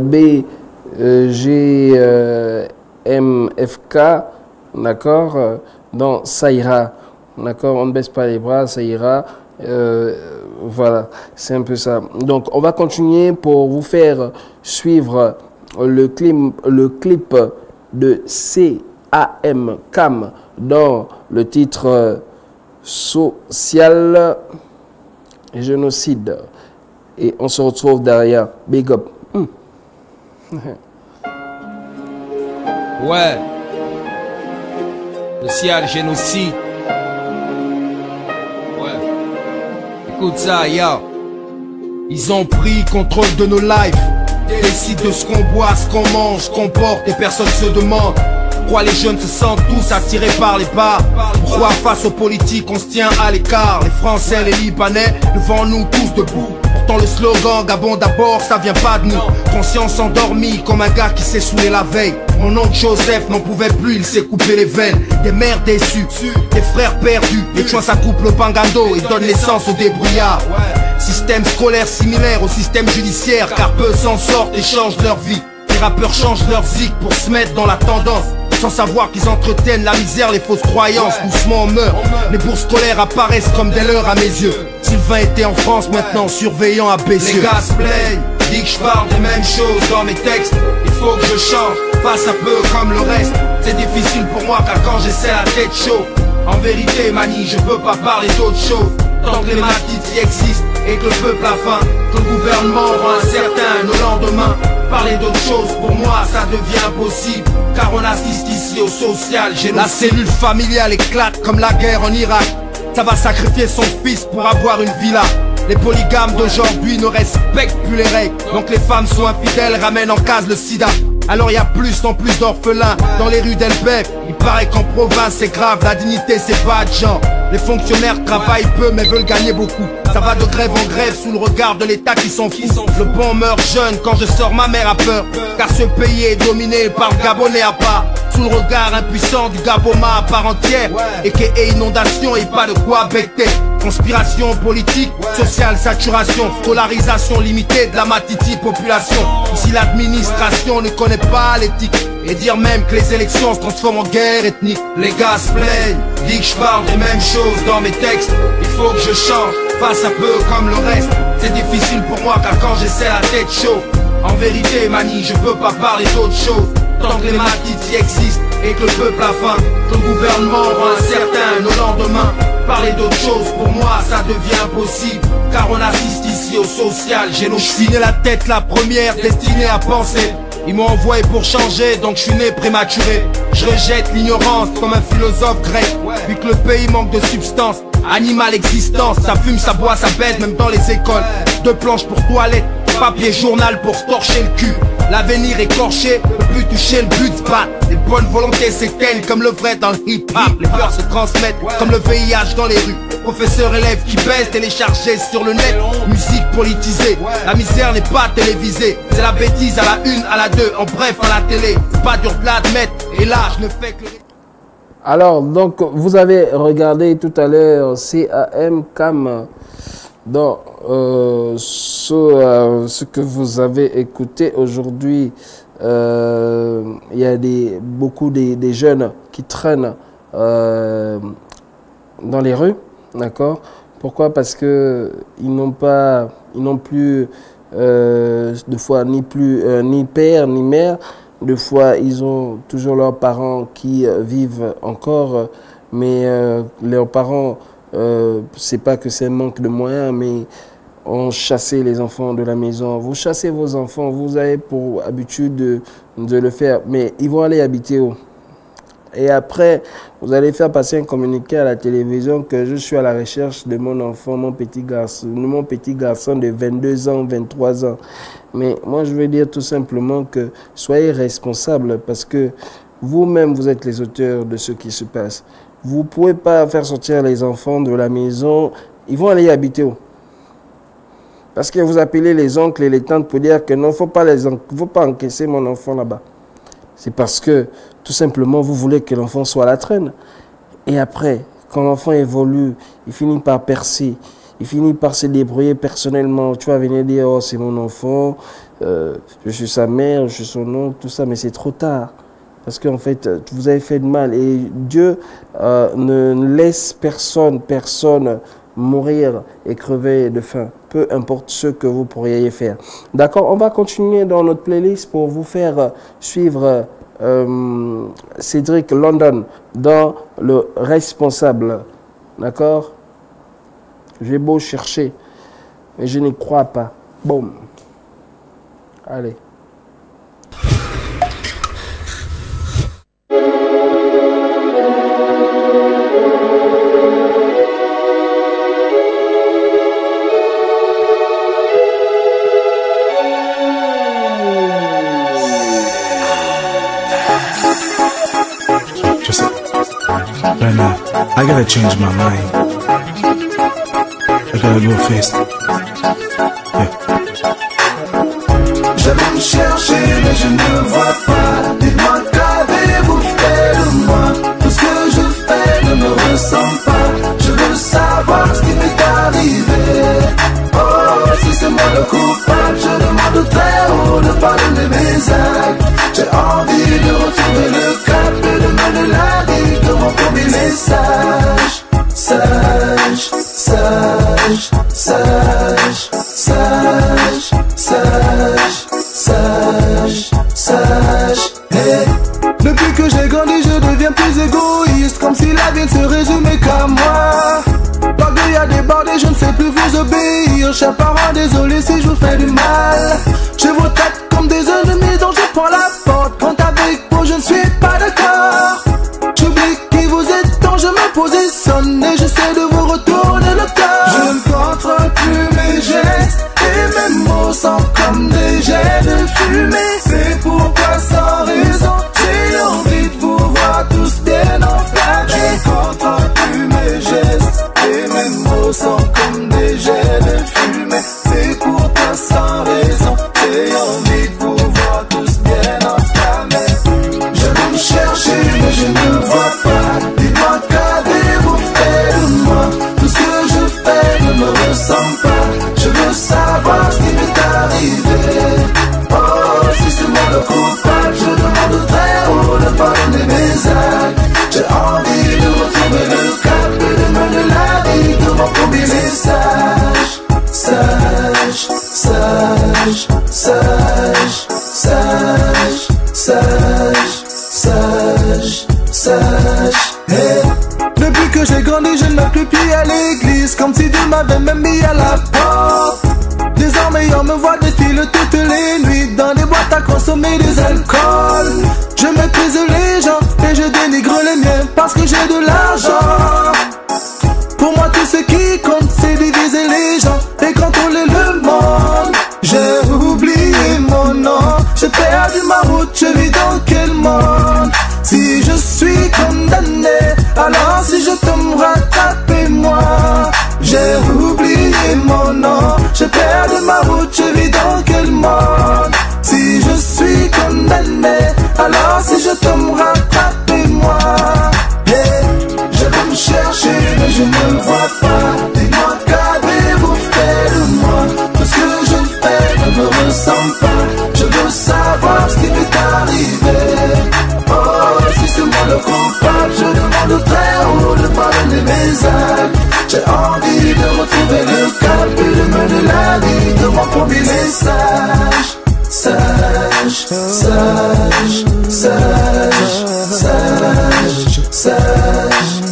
BGMFK, d'accord, dans Ça ira. D'accord, on ne baisse pas les bras, ça ira. Voilà, c'est un peu ça. Donc, on va continuer pour vous faire suivre le clip de CAM dans le titre Social Génocide. Et on se retrouve derrière. Big up. Ouais. Social Génocide. Écoute ça, ya. Ils ont pris contrôle de nos lives. Décident de ce qu'on boit, ce qu'on mange, ce qu'on porte, et personne se demande pourquoi les jeunes se sentent tous attirés par les bars. Pourquoi face aux politiques on se tient à l'écart. Les Français, les Libanais, devant nous tous debout. Pourtant le slogan Gabon d'abord, ça vient pas de nous. Conscience endormie comme un gars qui s'est saoulé la veille. Mon oncle Joseph n'en pouvait plus, il s'est coupé les veines. Des mères déçues, des frères perdus. Les choix ça coupe le bangando et donne naissance au débrouillard. Système scolaire similaire au système judiciaire, car peu s'en sortent et changent leur vie. Les rappeurs changent leur zik pour se mettre dans la tendance, sans savoir qu'ils entretiennent la misère, les fausses croyances. Doucement on meurt, les bourses scolaires apparaissent comme des leurs à mes yeux. Sylvain était en France, maintenant surveillant à Bézieux. Les gars se plaignent, disent que je parle des mêmes choses dans mes textes. Il faut que je change, fasse un peu comme le reste. C'est difficile pour moi car quand j'essaie la tête chaude. En vérité manie, je peux pas parler d'autre chose. Tant que les matites y existent et que le peuple a faim, que le gouvernement rend incertain nos lendemains. Parler d'autre chose, pour moi ça devient impossible, car on assiste ici au social génocide. La cellule familiale éclate comme la guerre en Irak. Ça va sacrifier son fils pour avoir une villa. Les polygames d'aujourd'hui ne respectent plus les règles, donc les femmes sont infidèles, ramènent en case le sida. Alors y a plus en plus d'orphelins dans les rues d'Elbeuf. Il paraît qu'en province c'est grave, la dignité c'est pas de genre. Les fonctionnaires travaillent peu mais veulent gagner beaucoup. Ça va de grève en grève sous le regard de l'État qui s'en fout. Le bon meurt jeune, quand je sors ma mère a peur, car ce pays est dominé par le Gabonais à part. Sous le regard impuissant du Gaboma à part entière, et qu'il y ait inondation et pas de quoi becter. Conspiration politique, sociale saturation, polarisation limitée de la matiti population. Ici l'administration ne connaît pas l'éthique, et dire même que les élections se transforment en guerre ethnique. Les gars se plaignent, disent que je parle des mêmes choses dans mes textes. Il faut que je change, fasse un peu comme le reste. C'est difficile pour moi car quand j'essaie la tête chaude. En vérité manie, je peux pas parler d'autre chose. Tant que les matites y existent et que le peuple a faim, que le gouvernement rend incertain nos lendemains. Parler d'autre chose, pour moi ça devient impossible, car on assiste ici au social génocide. Je suis né la tête la première, destinée à penser. Ils m'ont envoyé pour changer, donc je suis né prématuré. Je rejette l'ignorance comme un philosophe grec. Vu que le pays manque de substance, animal existence, ça fume, ça boit, ça baise, même dans les écoles. Deux planches pour toilette, papier journal pour se torcher le cul. L'avenir écorché, ne plus toucher le but de battre. Les bonnes volontés s'éteignent comme le vrai dans le hip-hop. Les peurs se transmettent comme le VIH dans les rues. Professeurs élèves qui baissent, téléchargés sur le net. Musique politisée, la misère n'est pas télévisée. C'est la bêtise à la une, à la deux, en bref à la télé. Pas dur de l'admettre, et là je ne fais que... Alors, donc, vous avez regardé tout à l'heure CAM dans ce que vous avez écouté aujourd'hui. Il y a beaucoup des jeunes qui traînent dans les rues, d'accord? Pourquoi? Parce que ils n'ont plus de fois ni père ni mère. Des fois, ils ont toujours leurs parents qui vivent encore, mais leurs parents, c'est pas que c'est un manque de moyens, mais ont chassé les enfants de la maison. Vous chassez vos enfants, vous avez pour habitude de le faire, mais ils vont aller habiter où? Et après, vous allez faire passer un communiqué à la télévision que je suis à la recherche de mon enfant, mon petit garçon de 22 ans, 23 ans. Mais moi, je veux dire tout simplement que soyez responsables parce que vous-même, vous êtes les auteurs de ce qui se passe. Vous ne pouvez pas faire sortir les enfants de la maison. Ils vont aller habiter où? Parce que vous appelez les oncles et les tantes pour dire que non, il ne faut pas encaisser mon enfant là-bas. C'est parce que, tout simplement, vous voulez que l'enfant soit à la traîne. Et après, quand l'enfant évolue, il finit par percer. Il finit par se débrouiller personnellement. Tu vas venir dire, oh, c'est mon enfant, je suis sa mère, je suis son oncle, tout ça. Mais c'est trop tard. Parce qu'en fait, vous avez fait de mal. Et Dieu ne laisse personne mourir et crever de faim. Peu importe ce que vous pourriez faire. D'accord, on va continuer dans notre playlist pour vous faire suivre Cédric London dans Le Responsable. D'accord? J'ai beau chercher, mais je n'y crois pas. Boum. Allez. Right now, I gotta change my mind. I gotta go fast. Yeah. J'aime me chercher, mais je ne vois pas. Dites-moi qu'avez-vous fait de moi? Tout ce que je fais ne me ressemble pas. Je veux savoir ce qui m'est arrivé. Oh, si c'est moi le coupable, je demande très haut de pardonner mes actes. J'ai envie de retrouver le cap et de mener la vie de mon premier message. Sage, sage, sage, sage, sage, sage, sage. Hey. Depuis que j'ai grandi, je deviens plus égoïste, comme si la vie ne se résumait qu'à moi. L'orgueil a débordé, je ne sais plus vous obéir. Chers parents, désolé si je vous fais du mal. Je vous traite comme des ennemis dont je prends la porte. Quand avec vous, je ne suis pas d'accord. J'oublie qui vous êtes, dont je me positionne et j'essaie de vous retourner le cœur. Je ne contrôle plus mes gestes et mes mots sont comme des jets de fumée. C'est pourquoi sans raison, j'ai envie de vous voir tous bien enflammés. Je ne contrôle plus mes gestes et mes mots sont comme des jets de fumée. C'est pourquoi sans raison, j'ai envie de vous voir tous bien enflammés. Je veux me chercher mais je ne vois pas. Dites-moi qu'avez-vous fait de moi? Tout ce que je fais ne me ressemble pas. Je veux savoir ce qui m'est arrivé. Oh, si c'est moi le coupable, je demande très haut de pardonner mes actes. J'ai envie de retrouver le cap et de mener la vie de mon premier message. Sage, sage, sage, sage, sage, sage, sage. Hey. Depuis que j'ai grandi, je ne mets plus pied à l'église, comme si Dieu m'avait même mis à la porte. Désormais on me voit défiler toutes les nuits dans des boîtes à consommer des alcools. Je méprise les gens et je dénigre les miens parce que j'ai de l'argent. Pour moi tout ce qui compte c'est diviser les gens et contrôler le monde. J'ai oublié mon nom, j'ai perdu ma route, je vis dans quel monde? Si je suis condamné, alors si je tombe, rattrapez-moi. J'ai oublié mon nom, j'ai perdu ma route, je vis dans quel monde? Si je suis condamné, alors si je tombe, rattrapez-moi. Hey. Je veux me chercher mais je ne vois pas. Dis-moi qu'avez-vous fait de moi? Tout ce que je fais ne me ressemble pas. Je veux savoir ce qui m'est arrivé. Oh, si c'est moi le coupable, je demande très haut de pardonner mes actes. J'ai envie de retrouver le cap et de mener la vie de mon premier message. Sage, sage, sage, sage, sage,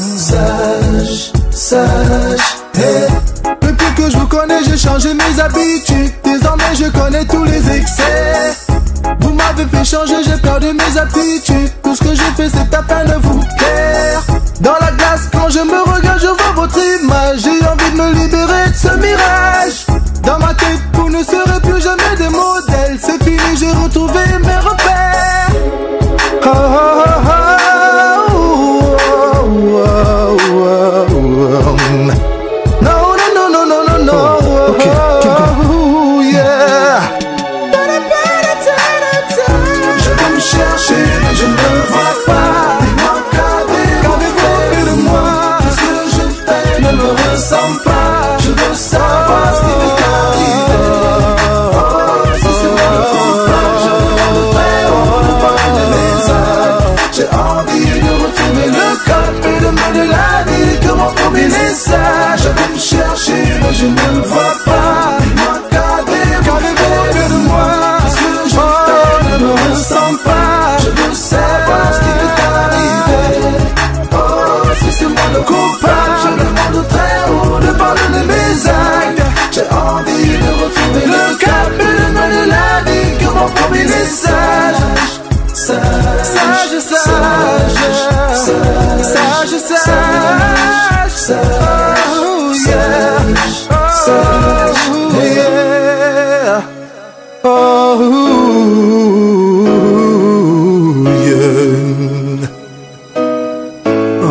sage, sage. Hey. Depuis que je vous connais, j'ai changé mes habitudes. Désormais, je connais tous les excès. Vous m'avez fait changer, j'ai perdu mes aptitudes. Tout ce que je fais, c'est afin de vous plaire. Dans la glace, quand je me regarde, je vois votre image. J'ai envie de me libérer de ce mirage. Dans ma tête, vous ne serez plus jamais des modèles. C'est fini, j'ai retrouvé mes repères. Oh, oh, oh, oh, oh, oh, oh, oh. No, no, no, no, no, no, no. Okay, oh, yeah. Je veux me chercher, mais je ne vois pas. Dis-moi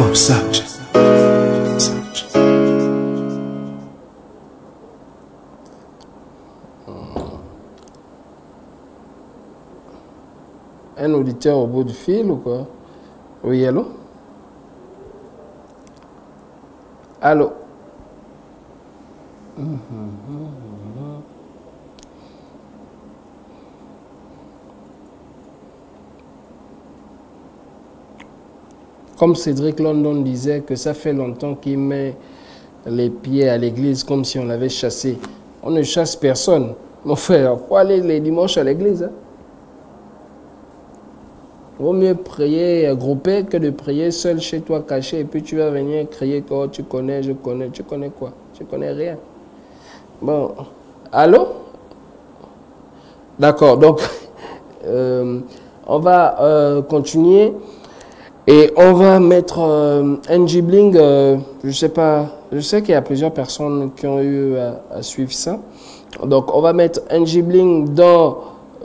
Oh, Sage. Un auditeur au bout du fil ou quoi? Oui, allô? Allô? Comme Cédric London disait que ça fait longtemps qu'il met les pieds à l'église comme si on l'avait chassé. On ne chasse personne. Mon frère, il faut aller les dimanches à l'église. Hein? Vaut mieux prier groupé que de prier seul chez toi caché et puis tu vas venir crier que oh, tu connais, je connais. Tu connais quoi? Tu connais rien. Bon, allô? D'accord, donc on va continuer et on va mettre NG Bling. Je sais pas, je sais qu'il y a plusieurs personnes qui ont eu à suivre ça. Donc on va mettre NG Bling dans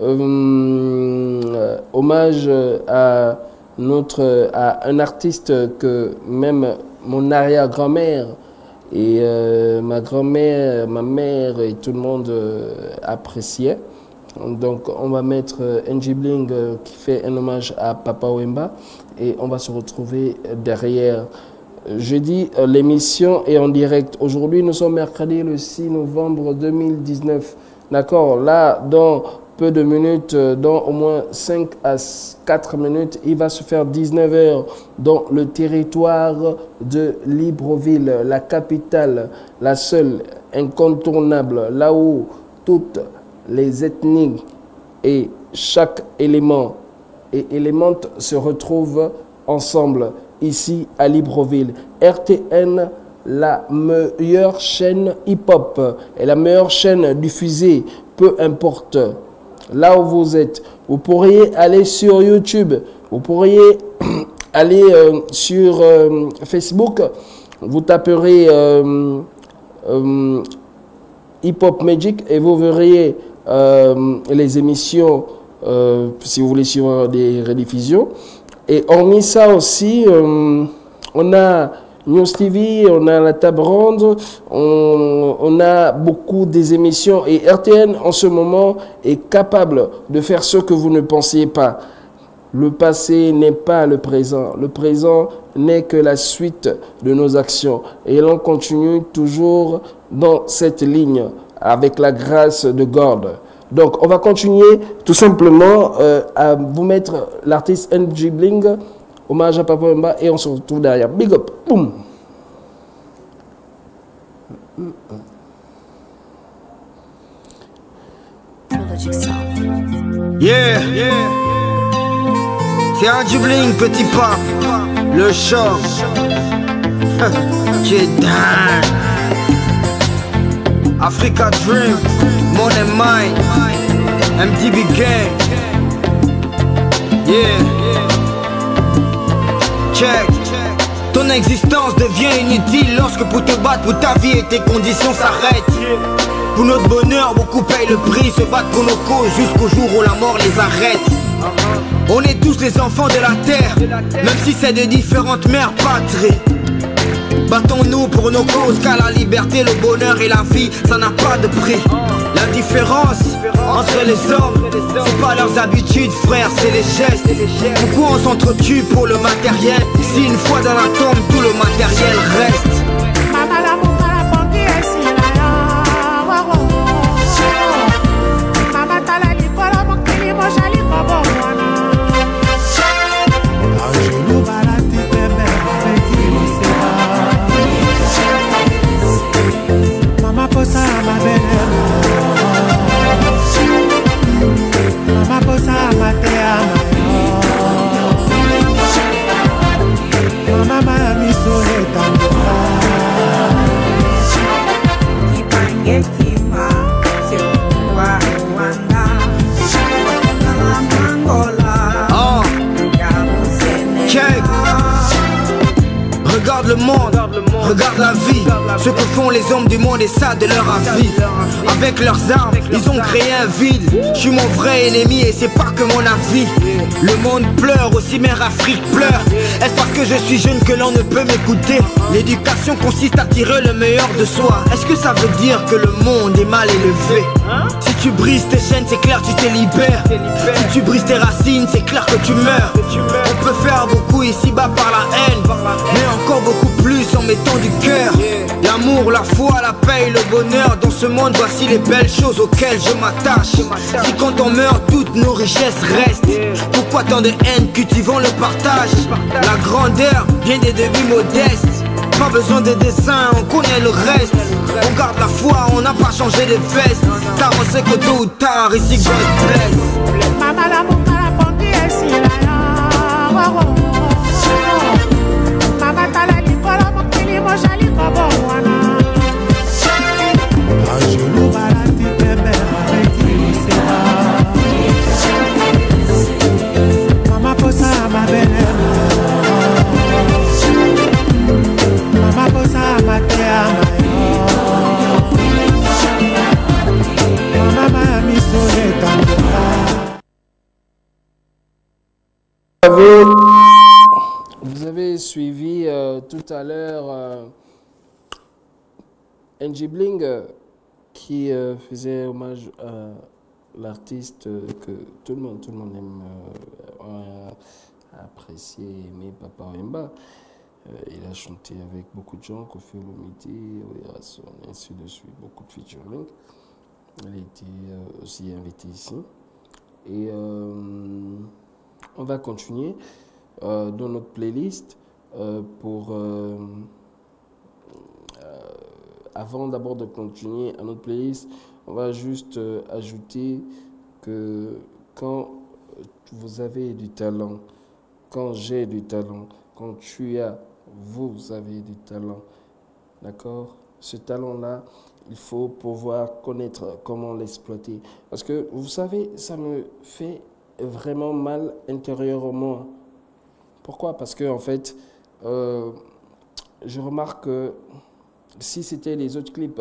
hommage à un artiste que même mon arrière-grand-mère et ma grand-mère, ma mère et tout le monde appréciait. Donc on va mettre NG Bling qui fait un hommage à Papa Wemba et on va se retrouver derrière. Jeudi, l'émission est en direct. Aujourd'hui, nous sommes mercredi le 6 novembre 2019. D'accord, là, dans peu de minutes, dans au moins 5 à 4 minutes, il va se faire 19 h dans le territoire de Libreville, la capitale, la seule, incontournable, là où toutes les ethnies et chaque élément et élémente se retrouvent ensemble, ici à Libreville. RTN, la meilleure chaîne hip-hop et la meilleure chaîne diffusée, peu importe là où vous êtes. Vous pourriez aller sur YouTube, vous pourriez aller sur Facebook, vous taperez Hip Hop Magic et vous verriez les émissions si vous voulez suivre des rediffusions. Et hormis ça aussi, on a News TV, on a la table ronde, on a beaucoup des émissions et RTN en ce moment est capable de faire ce que vous ne pensiez pas. Le passé n'est pas le présent n'est que la suite de nos actions et l'on continue toujours dans cette ligne avec la grâce de God. Donc on va continuer tout simplement à vous mettre l'artiste NG Bling, hommage à Papa Wemba et on se retrouve derrière. Big up, boum. Yeah, c'est NG Bling, petit pas, le show, qui est dingue. Africa Dream, Money Mind, MDB Gang. Yeah. Check. Ton existence devient inutile lorsque pour te battre pour ta vie et tes conditions s'arrêtent. Pour notre bonheur, beaucoup payent le prix, se battent pour nos causes jusqu'au jour où la mort les arrête. On est tous les enfants de la terre, même si c'est de différentes mères patries. Battons-nous pour nos causes, car la liberté, le bonheur et la vie, ça n'a pas de prix. La différence entre les hommes, c'est pas leurs habitudes, frère, c'est les gestes. Pourquoi on s'entretue pour le matériel, si une fois dans la tombe, tout le matériel reste. Mama, regarde le monde, regarde la vie. Ce que font les hommes du monde et ça de leur avis. Avec leurs armes, ils ont créé un vide. Je suis mon vrai ennemi et c'est pas que mon avis. Le monde pleure, aussi mère Afrique pleure. Est-ce parce que je suis jeune que l'on ne peut m'écouter? L'éducation consiste à tirer le meilleur de soi. Est-ce que ça veut dire que le monde est mal élevé? Si tu brises tes chaînes, c'est clair tu te libères. Si tu brises tes racines, c'est clair que tu meurs. On peut faire beaucoup ici-bas par la haine, mais encore beaucoup plus en mettant du cœur. L'amour, la foi, la paix et le bonheur. Dans ce monde, voici les belles choses auxquelles je m'attache. Si quand on meurt, toutes nos richesses restent, pourquoi tant de haine cultivant le partage? La grandeur vient des débuts modestes. Pas besoin de dessin, on connaît le reste. On garde la foi, on n'a pas changé de veste. Car on sait que tôt ou tard, ici God bless. Mama la muka la pongi esila Mama tala likolo mokili mojali kobo wana Ajulu balati pembe areti sera Mama posa mabele Mama posa matea Mama mami sole tambora Vous avez suivi tout à l'heure NG Bling qui faisait hommage à l'artiste que tout le monde aime apprécier, aimer, Papa Wemba. Il a chanté avec beaucoup de gens, Koffi Olomide, Oyason, ainsi de suite, beaucoup de featuring. Il a été aussi invité ici. Et on va continuer dans notre playlist pour... avant d'abord de continuer à notre playlist, on va juste ajouter que quand vous avez du talent, quand j'ai du talent, quand tu as, vous avez du talent, d'accord? Ce talent-là, il faut pouvoir connaître comment l'exploiter. Parce que, vous savez, ça me fait vraiment mal intérieurement. Pourquoi? Parce que, en fait, je remarque que si c'était les autres clips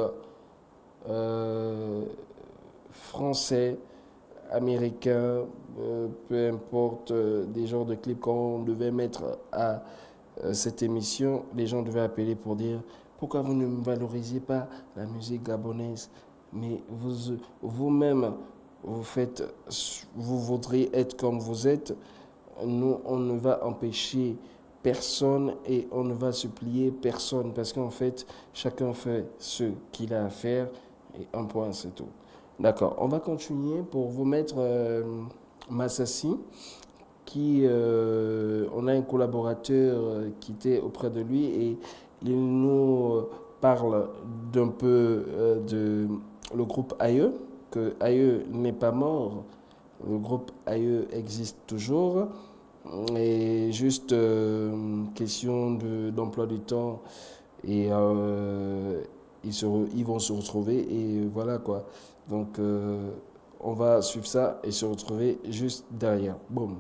français, américains, peu importe des genres de clips qu'on devait mettre à cette émission, les gens devaient appeler pour dire pourquoi vous ne valorisez pas la musique gabonaise, mais vous-même, vous voudriez être comme vous êtes. Nous, on ne va empêcher personne et on ne va supplier personne parce qu'en fait, chacun fait ce qu'il a à faire et un point, c'est tout. D'accord, on va continuer pour vous mettre Massassi, qui, on a un collaborateur qui était auprès de lui et il nous parle d'un peu de le groupe Aïeux, que Aïeux n'est pas mort, le groupe Aïeux existe toujours. Et juste question d'emploi du temps et ils vont se retrouver et voilà quoi. Donc on va suivre ça et se retrouver juste derrière. Boum.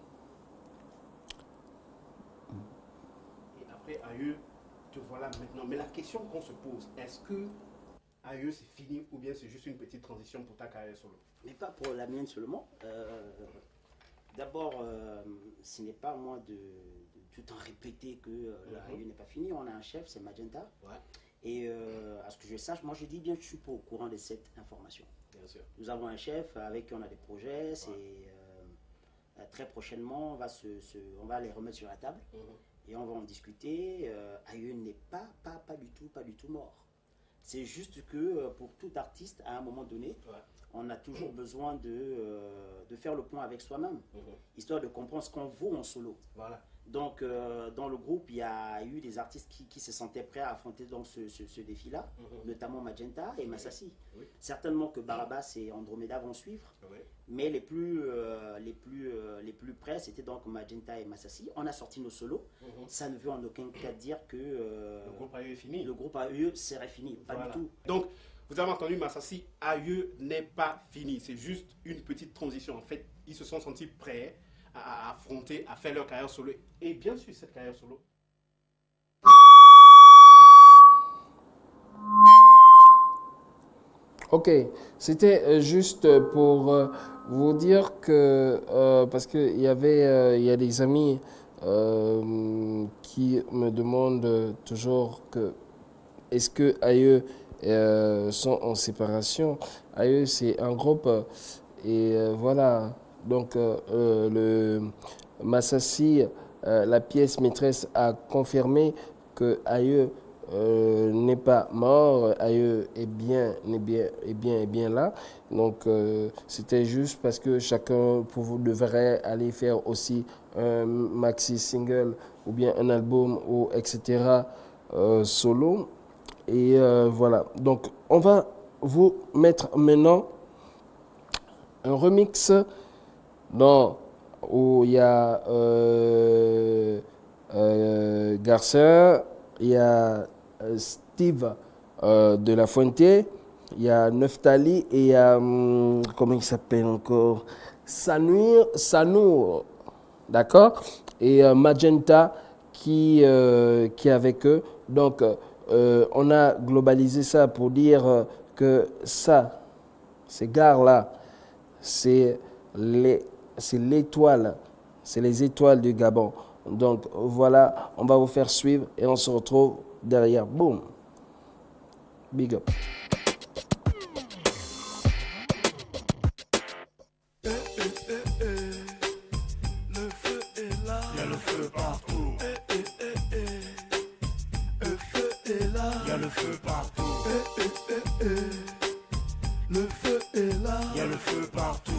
Et après Aïeux, te voilà maintenant. Mais la question qu'on se pose, est-ce que Aïeux c'est fini ou bien c'est juste une petite transition pour ta carrière solo? Mais pas pour la mienne seulement. D'abord, ce n'est pas moi de tout le temps répéter que la Aïeux n'est pas finie. On a un chef, c'est Magenta. Ouais. Et à ce que je sache, moi je dis bien que je suis pas au courant de cette information. Bien sûr. Nous avons un chef avec qui on a des projets. Très prochainement, on va les remettre sur la table et on va en discuter. Aïeux n'est pas du tout mort. C'est juste que pour tout artiste, à un moment donné, on a toujours besoin de faire le point avec soi-même, histoire de comprendre ce qu'on vaut en solo. Voilà. Donc, dans le groupe, il y a eu des artistes qui se sentaient prêts à affronter donc, ce défi-là, notamment Magenta et Massassi. Oui. Certainement que Barabas et Andromeda vont suivre, mais les plus près, c'était donc Magenta et Massassi. On a sorti nos solos. Ça ne veut en aucun cas dire que le groupe Aïeux est fini. Le groupe Aïeux serait fini, pas du tout. Donc, vous avez entendu Massassi, Aïeux n'est pas fini. C'est juste une petite transition. En fait, ils se sont sentis prêts à affronter, à faire leur carrière solo. Et bien sûr, cette carrière solo Ok, c'était juste pour vous dire que, parce qu'il y a des amis qui me demandent toujours que est-ce que Aïeux sont en séparation. Aïeux, c'est un groupe et voilà, donc le Massassi, la pièce maîtresse, a confirmé que Aïeux n'est pas mort, Aïeux est bien là. Donc c'était juste parce que chacun pour vous devrait aller faire aussi un maxi single ou bien un album ou etc. Solo. Et voilà. Donc on va vous mettre maintenant un remix où il y a Garcia, il y a Steve de la Fuente, il y a Neftali et il y a, comment il s'appelle encore, Sanour, d'accord, et Magenta qui est avec eux. Donc, on a globalisé ça pour dire que ça, ces gares-là, c'est l'étoile, c'est les étoiles du Gabon. Donc voilà, on va vous faire suivre et on se retrouve derrière. Boom. Big up. Le feu est là, y a le feu partout. Le feu est là, y a le feu partout. Le feu est là, y a le feu partout.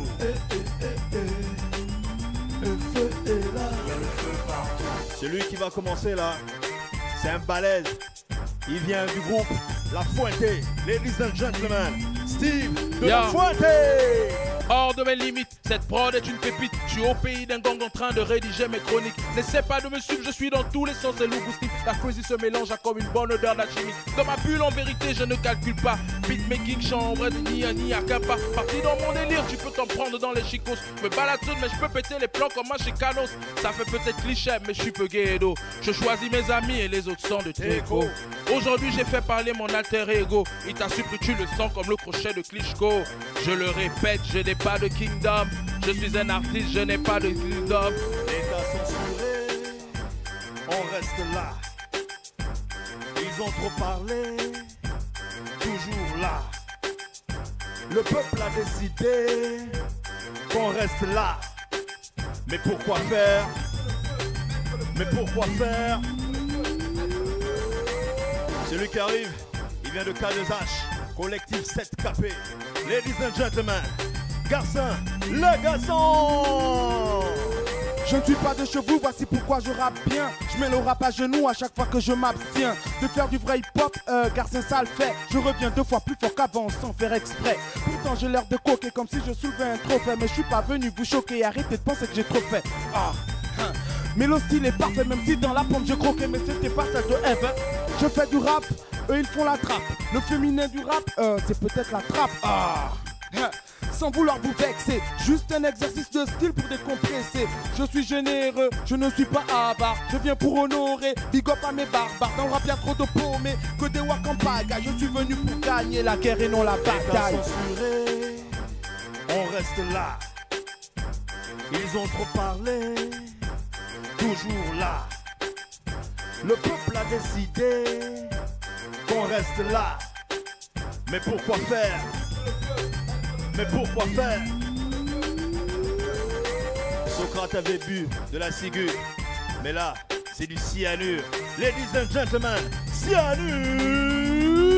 Le feu est là, y a le feu partout. Celui qui va commencer là, c'est un balèze. Il vient du groupe La Fuente. Ladies and gentlemen, Steve de La Fuente. Hors de mes limites, cette prod est une pépite. Je suis au pays d'un gang en train de rédiger mes chroniques. N'essaie pas de me suivre, je suis dans tous les sens et linguistiques. La crazy se mélange à comme une bonne odeur d'alchimie. Dans ma bulle, en vérité, je ne calcule pas. Beatmaking, chambre, ni à capa. Parti dans mon délire, tu peux t'en prendre dans les chicos. Je me balade mais je peux péter les plans comme un chicanos. Ça fait peut-être cliché, mais je suis peu ghetto. Je choisis mes amis et les autres sont de Trico. Aujourd'hui, j'ai fait parler mon alter ego. Il t'a su que tu le sens comme le crochet de Klitschko. Je le répète, je n'ai pas de kingdom. Je suis un artiste, je n'ai pas de kingdom. L'État censuré, on reste là. Ils ont trop parlé, toujours là. Le peuple a décidé qu'on reste là. Mais pourquoi faire? Mais pourquoi faire? Celui qui arrive, il vient de K2H, collectif 7KP. Ladies and gentlemen, Garçon, le garçon. Je ne suis pas de chevaux, voici pourquoi je rappe bien. Je mets le rap à genoux à chaque fois que je m'abstiens de faire du vrai hip-hop, Garçon ça le fait. Je reviens 2 fois plus fort qu'avant sans faire exprès. Pourtant j'ai l'air de coquer comme si je soulevais un trophée. Mais je suis pas venu vous choquer, arrêtez de penser que j'ai trop fait. Mais le style est parfait, même si dans la pompe je croquais. Mais c'était pas celle de Eve, hein. Je fais du rap, eux ils font la trappe. Le féminin du rap, c'est peut-être la trappe. Sans vouloir vous vexer, juste un exercice de style pour décompresser. Je suis généreux, je ne suis pas avare. Je viens pour honorer, big up à mes barbares. Dans le rap y'a trop de paumés, que des wak en pagaille. Je suis venu pour gagner la guerre et non la bataille. Censuré, on reste là. Ils ont trop parlé, toujours là. Le peuple a décidé qu'on reste là. Mais pourquoi faire? Mais pourquoi faire? Socrate avait bu de la ciguë, mais là, c'est du cyanure. Ladies and gentlemen, cyanure.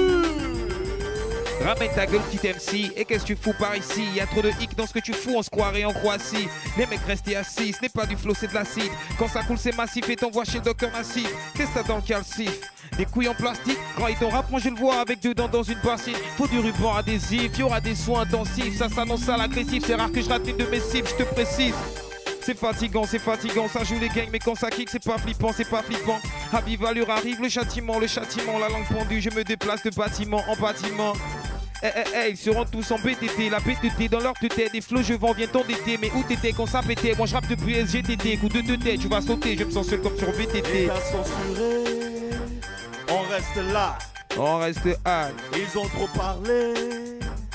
Ramène ta gueule, petit MC, et qu'est-ce que tu fous par ici? Y'a trop de hic dans ce que tu fous, on se croirait en Croatie. Les mecs restés assis, ce n'est pas du flow, c'est de l'acide. Quand ça coule, c'est massif, et t'envoies chez le docteur Massif. Qu'est-ce que t'as dans le calcif? Des couilles en plastique, quand ils t'ont rap, moi je le vois avec 2 dents dans une bassine. Faut du ruban adhésif, y'aura des soins intensifs. Ça s'annonce à l'agressif, c'est rare que je rate une de mes cibles, je te précise. C'est fatigant, ça joue les gangs, mais quand ça kick, c'est pas flippant, c'est pas flippant. À vive allure arrive le châtiment, la langue pendue, je me déplace de bâtiment en bâtiment. Ils seront tous en BTT, la BTT dans leur tête, des flots je vends, viens t'endetter. Mais où t'étais quand ça pétait? Moi je rappe depuis SGTT, coup de tête, tu vas sauter, je me sens seul comme sur VTT. État censuré, on reste là. On reste là. Ils ont trop parlé,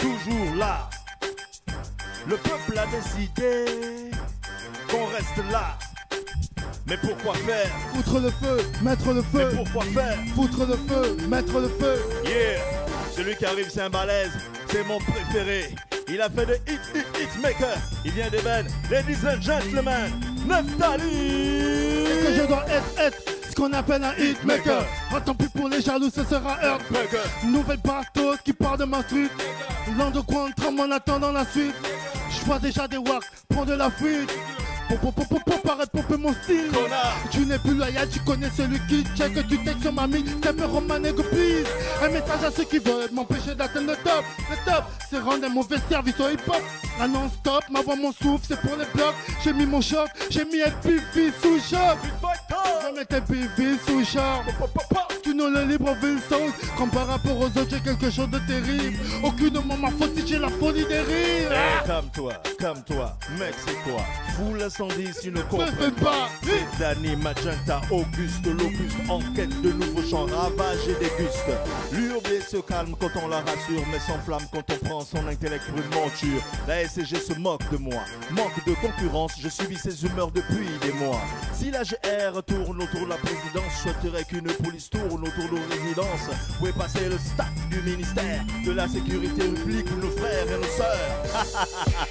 toujours là. Le peuple a décidé qu'on reste là. Mais pourquoi faire? Foutre le feu, mettre le feu. Mais pourquoi faire? Foutre le feu, mettre le feu. Yeah, celui qui arrive c'est un balèze, c'est mon préféré. Il a fait de hit maker. Il vient des bennes, ladies and gentlemen, Neftali. Et que je dois être ce qu'on appelle un hit maker. Tant pis pour les jaloux, ce sera Earthmaker. Nouvelle bastos qui part de ma street. L'an de Quantram en attendant la suite. Je vois déjà des wacks, prends de la fuite. Paraît pomper mon style. Tu n'es plus loyal, tu connais celui qui check. Tu textes sur ma mie, t'es peu romané que please. Un message à ceux qui veulent m'empêcher d'atteindre le top. Le top, c'est rendre un mauvais service au hip-hop. La non-stop, ma voix, mon souffle, c'est pour les blocs. J'ai mis mon choc, j'ai mis LPV sous choc. Je mets LPV sous choc. Tu nous le libre ville sauce. Comme par rapport aux autres, j'ai quelque chose de terrible. Aucunement ma faute si j'ai la folie des rires. Hey, calme-toi, mec c'est quoi? Fous l'incendie si ne comprends pas. C'est Danny, Magenta, Auguste, Locuste, enquête de nouveaux champs, ravage et déguste. L'UOB se calme quand on la rassure, mais s'enflamme quand on prend son intellect pour une monture. La SCG se moque de moi, manque de concurrence, je subis ses humeurs depuis des mois. Si la GR tourne autour de la présidence, je souhaiterais qu'une police tourne autour de nos résidences. Où est passé le staff du ministère de la sécurité publique ou nos frères et nos sœurs?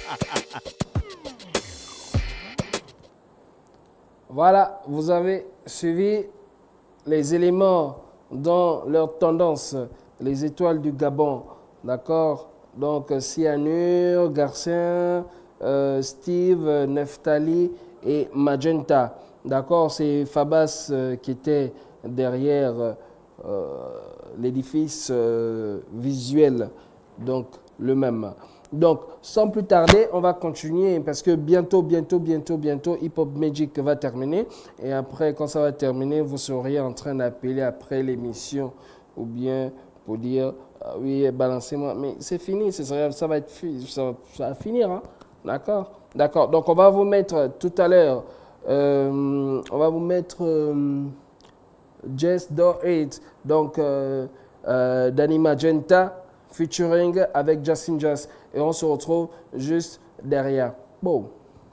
Voilà, vous avez suivi les éléments dans leur tendance, les étoiles du Gabon, d'accord? Donc Cyanure, Garcin, Steve, Neftali et Magenta, d'accord? C'est Fabas qui était derrière l'édifice visuel, donc le même. Donc, sans plus tarder, on va continuer parce que bientôt, Hip Hop Magic va terminer. Et après, quand ça va terminer, vous serez en train d'appeler après l'émission ou bien pour dire oui, balancez-moi. Mais c'est fini, ça va finir. Hein? D'accord? D'accord. Donc, on va vous mettre tout à l'heure, on va vous mettre Just Do It. Donc, Danny Magenta featuring avec Justin Just. Et on se retrouve juste derrière. Bon.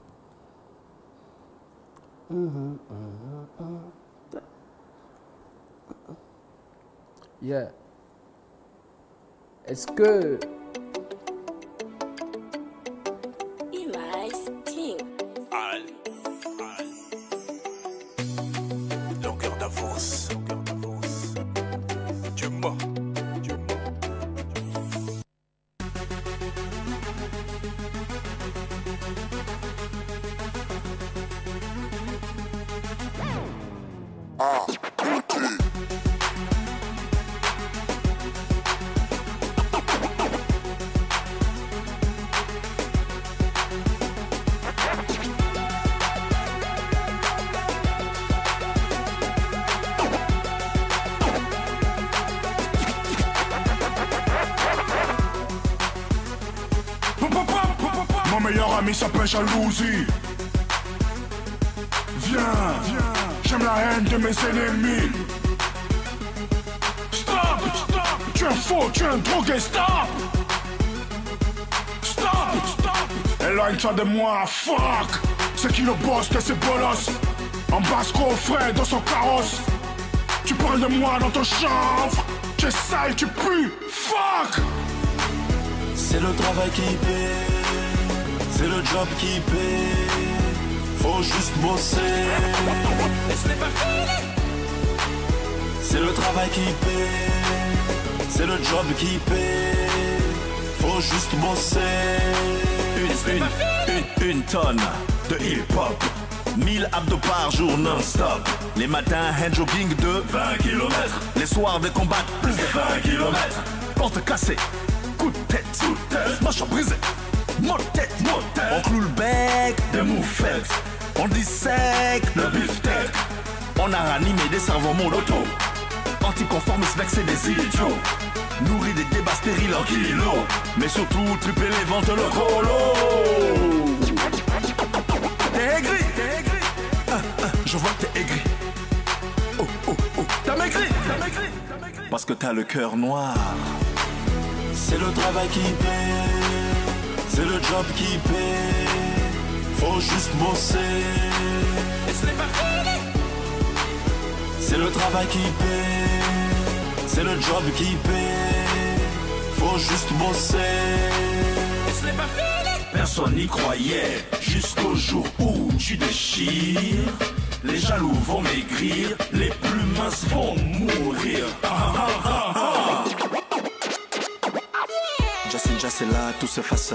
Yeah. Est-ce que... Longueur d'avance. Dieu mort. Mon meilleur ami s'appelle jalousie. Viens, j'aime la haine de mes ennemis. Stop, tu es un faux, tu es un drogué, stop. Éloigne-toi de moi, fuck. C'est qui le boss de ces bolos? En basse coffret dans son carrosse. Tu parles de moi dans ton chanvre. Tu es sale, tu pues, fuck. C'est le travail qui paie, c'est le job qui paie. Faut juste bosser. Et ce n'est pas fini. C'est le travail qui paie, c'est le job qui paie. Faut juste bosser. Une tonne de hip-hop, 1000 abdos par jour non-stop. Les matins, hand jogging de 20 km. Les soirs de combat, plus de 20 km. Porte cassée, coup de tête, mâchoire brisée, mot de tête. On cloue le bec de moufette, on dissèque le beefsteak. On a ranimé des cerveaux monoto, anticonformistes vexés des idiots. Nourris des débats stériles en kilos, mais surtout tripler les ventes le colo. T'es aigri, je vois que t'es aigri. Oh, t'as maigri, parce que t'as le cœur noir. C'est le travail qui paie, c'est le job qui paie. Faut juste bosser. Et ce n'est pas fini. C'est le travail qui paie, c'est le job qui paie. Faut juste bosser. Et ce n'est pas fini. Personne n'y croyait jusqu'au jour où tu déchires. Les jaloux vont maigrir, les plus minces vont mourir. Justin est là, tous ses faceurs.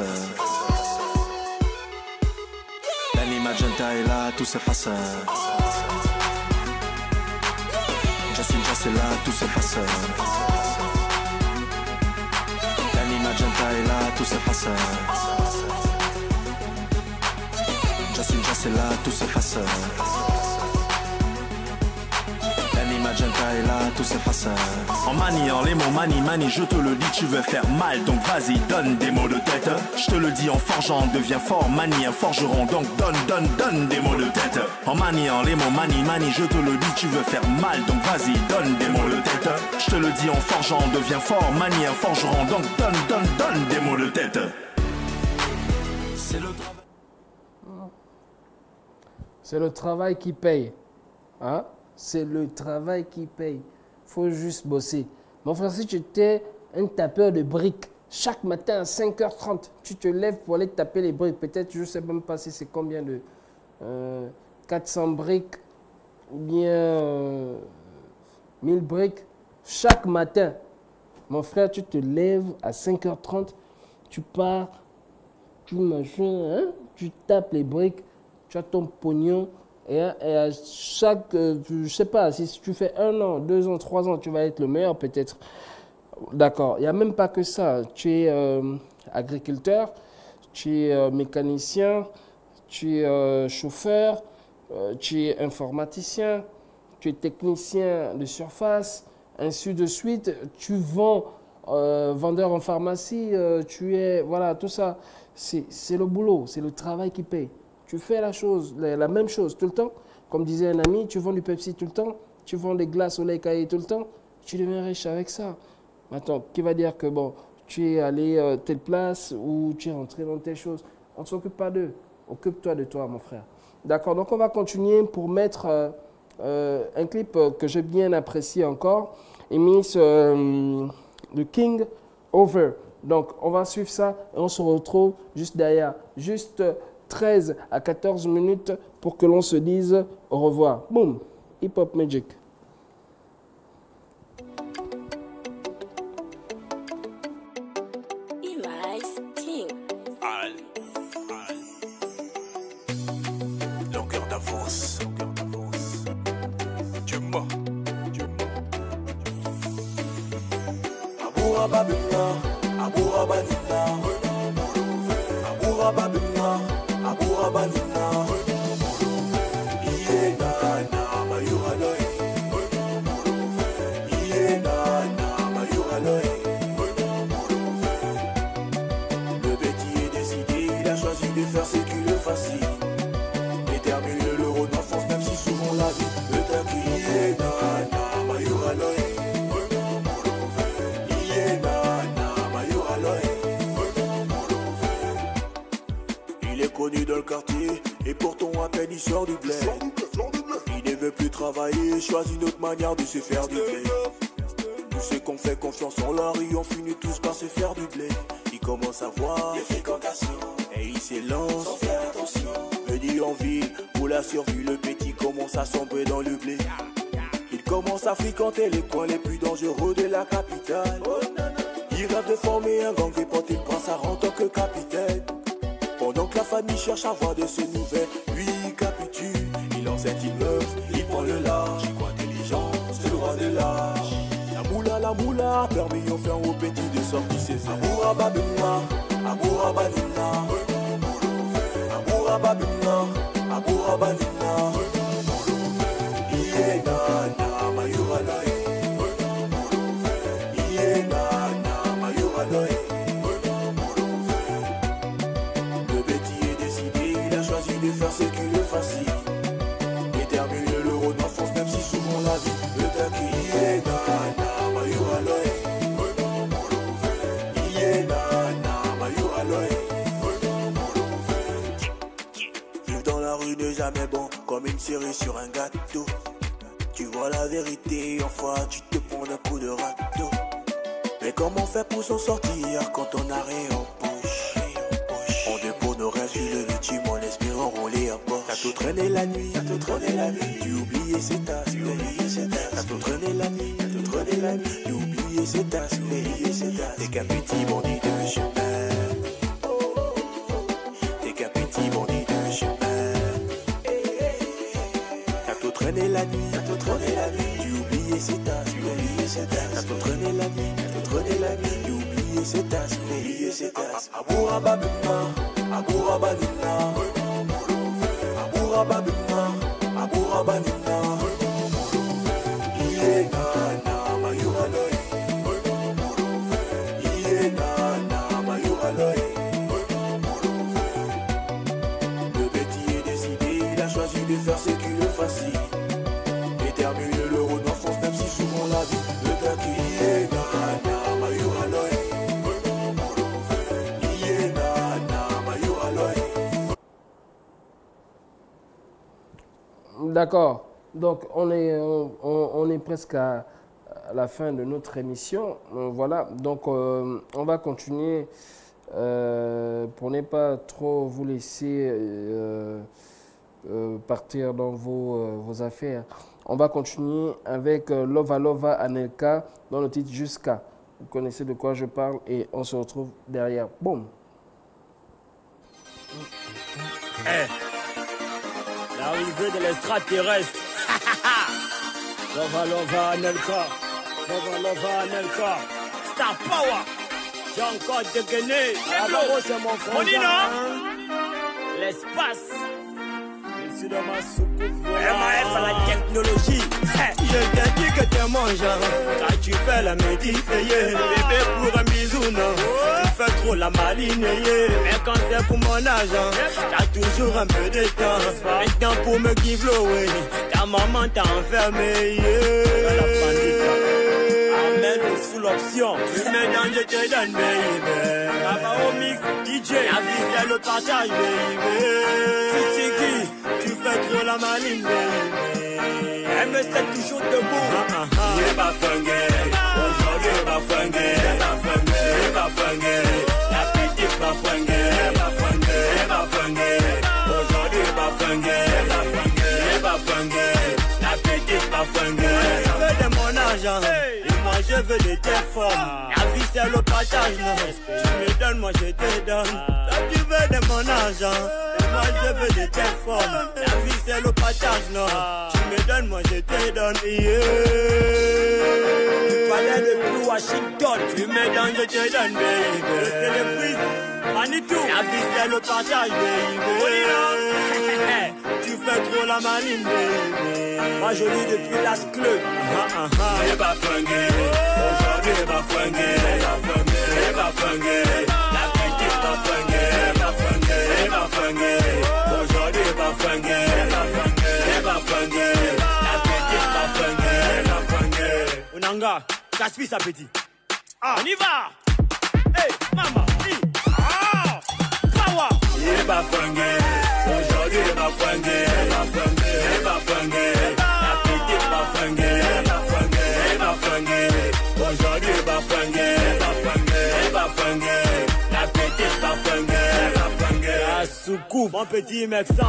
Danny Magenta est là, tous ses faceurs. Justin est là, tous ses faceurs. Danny Magenta est là, tous ses faceurs. Justin est là, tous ses faceurs. Magenta est là, tous ses faceurs. En maniant les mots mani, je te le dis, tu veux faire mal, donc vas-y, donne des mots de tête. Je te le dis en forgeant, deviens fort, manie un forgeron, donc donne des mots de tête. En maniant les mots mani, je te le dis, tu veux faire mal, donc vas-y, donne des mots de tête. Je te le dis en forgeant, deviens fort, manie un forgeron, donc donne des mots de tête. C'est le travail. C'est le travail qui paye. Hein? C'est le travail qui paye. Faut juste bosser. Mon frère, si tu étais un tapeur de briques, chaque matin à 5h30, tu te lèves pour aller taper les briques. Peut-être, je ne sais même pas si c'est combien de 400 briques ou bien 1000 briques. Chaque matin, mon frère, tu te lèves à 5h30, tu pars, tu tapes les briques, tu as ton pognon. Et à chaque, je sais pas, si tu fais 1 an, 2 ans, 3 ans, tu vas être le meilleur peut-être. D'accord, il n'y a même pas que ça. Tu es agriculteur, tu es mécanicien, tu es chauffeur, tu es informaticien, tu es technicien de surface, ainsi de suite. Tu vends, vendeur en pharmacie, tu es, voilà, tout ça. C'est le boulot, c'est le travail qui paye. Tu fais la même chose tout le temps. Comme disait un ami, tu vends du Pepsi tout le temps, tu vends des glaces au lait caillé tout le temps, tu deviens riche avec ça. Maintenant, qui va dire que bon, tu es allé telle place ou tu es rentré dans telle chose? On ne s'occupe pas d'eux. Occupe-toi de toi, mon frère. D'accord, donc on va continuer pour mettre un clip que j'ai bien apprécié encore. Et Miss The King Over. Donc, on va suivre ça et on se retrouve juste derrière. Juste 13 à 14 minutes pour que l'on se dise au revoir. Boom, Hip Hop Magic. Longueur d'avance. Dieu m'a. Aboura Babina, Aboura Banina, Aboura Babina. Aboura Banina, Iena na Mayuraloy, Iena na Mayuraloy. Le petit est décidé, il a choisi de faire ce qui le fascine. Éternuler le rôle d'enfance, même si souvent la vie le taquine. Iena na Mayuraloy, Iena na Mayuraloy. Il est connu dans le quartier et pourtant à peine il sort du bled. Il ne veut plus travailler, choisit une autre manière de se faire du blé. Tous ceux qu'on fait confiance en la rue, on finit tous par se faire du blé. Il commence à voir les fréquentations et il s'élance sans faire attention. Venu en ville pour la survie, le petit commence à sombrer dans le blé. Il commence à fréquenter les coins les plus dangereux de la capitale. Il rêve de former un gang et porter le prince à rang en tant que capitaine. Pendant que la famille cherche à voir de ses nouvelles, lui il capitule. Il lance une meuf, il prend le large. Il croit intelligent, c'est le roi de l'âge. La moula, permis au faire au petit de sortir ses ailes. Aboura Babina, Aboura Banina, Aboura Babina, Aboura Banina. Iena na Mayuraloy, Iena na Mayuraloy. De faire ce qui le fascine. Éternuler le rôle d'enfance, même si souvent la vie le taquine. Iena na Mayuraloy, jamais bon, comme une cerise sur un gâteau. Tu vois la vérité, enfin tu te prends un coup de râteau. Mais comment on fait pour s'en sortir quand on a rien en poche? On dépose nos rêves sur le bitume en espérant rouler à Porsche. T'as tout traîné la nuit, t'as tout traîné la nuit. Tu oublies ces tasses, t'as tout traîné la nuit, t'as tout traîné la nuit. Tu oublies ces tasses, t'es qu'un petit bandit de chemin. T'es qu'un petit bandit de chemin. T'as tout traîné la nuit, t'as tout traîné la nuit. Tu oublies ces tasses, t'as tout traîné la nuit, t'as tout traîné la nuit. Tu oublies ces tasses, Aboura babina, aboura banina, aboura babina, aboura banina. Iye nana mayuraloi, iye nana mayuraloi. Le petit est décidé, il a choisi de faire ce qui le fascine. Déterminer le road d'enfance, même si souvent la vie le taquine. Iye nana mayuraloi. D'accord. Donc, on est presque à la fin de notre émission. Voilà. Donc, on va continuer pour ne pas trop vous laisser partir dans vos affaires. On va continuer avec Lova Lova Anelka dans le titre Jusqu'à. Vous connaissez de quoi je parle et on se retrouve derrière. Boum. Hey. L'arrivée de l'extraterrestre. Lova Lova Anelka. Lova Lova Anelka. Star Power. J'ai encore dégainé. Là-bas, c'est mon frère. Monina. L'espace. Je suis dans ma soucoupe. MAF à la technologie. Je t'ai dit que t'es mon genre. Quand tu fais la médicée, bébé pour un bisou, non. Tu fais trop la maline, mais quand c'est pour mon argent, t'as toujours un peu de temps. Maintenant pour me give away, ta maman t'a enfermé, Amène le full option, tu mets dans je te donne, baby. Là-bas au mix, DJ, la vie c'est le partage, baby. Tu fais trop la maline, baby. Elle me sait toujours debout. Il est pas fringué, aujourd'hui il est pas fringué, il est pas fringué, la petite pas fringué, il est pas fringué, aujourd'hui il est pas fringué, il est pas fringué, la petite pas fringué. Je veux de mon argent, et moi je veux de tes formes. La vie c'est le partage, non. Tu me donnes, moi je te donne. Toi tu veux de mon argent, et moi je veux de tes formes. La vie c'est le partage, non. Tu me donnes, moi je te donne, Tu parlais de tout Washington, tu me donnes, je te donne, baby. Je célébrise, Manitou, la vie c'est le partage, baby. Tu fais trop la maline, baby. Moi je lis depuis l'As Club. Il est pas fringué, aujourd'hui il est pas fringué, il est pas fringué, la petite pas fringué, il est pas fringué, aujourd'hui il est pas fringué, il est pas fringué. Onanga, casse-pisse à petit. Ah, on y va. Hey, maman, power. Il est pas fringué, aujourd'hui il est pas fringué, il est pas fringué, la petite pas fringué, il est pas fringué, aujourd'hui il est pas fringué, il est pas fringué, la petite pas fringué, la soucoupe, mon petit mec sans.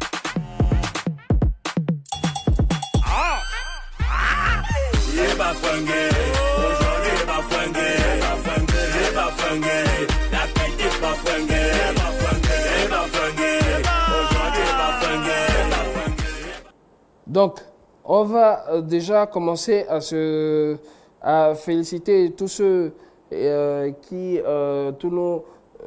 Il est pas fringué, aujourd'hui il est pas fringué, il est pas fringué, la petite pas fringué, il est pas fringué, aujourd'hui il est pas fringué. Donc, on va déjà commencer à féliciter tous ceux tous nos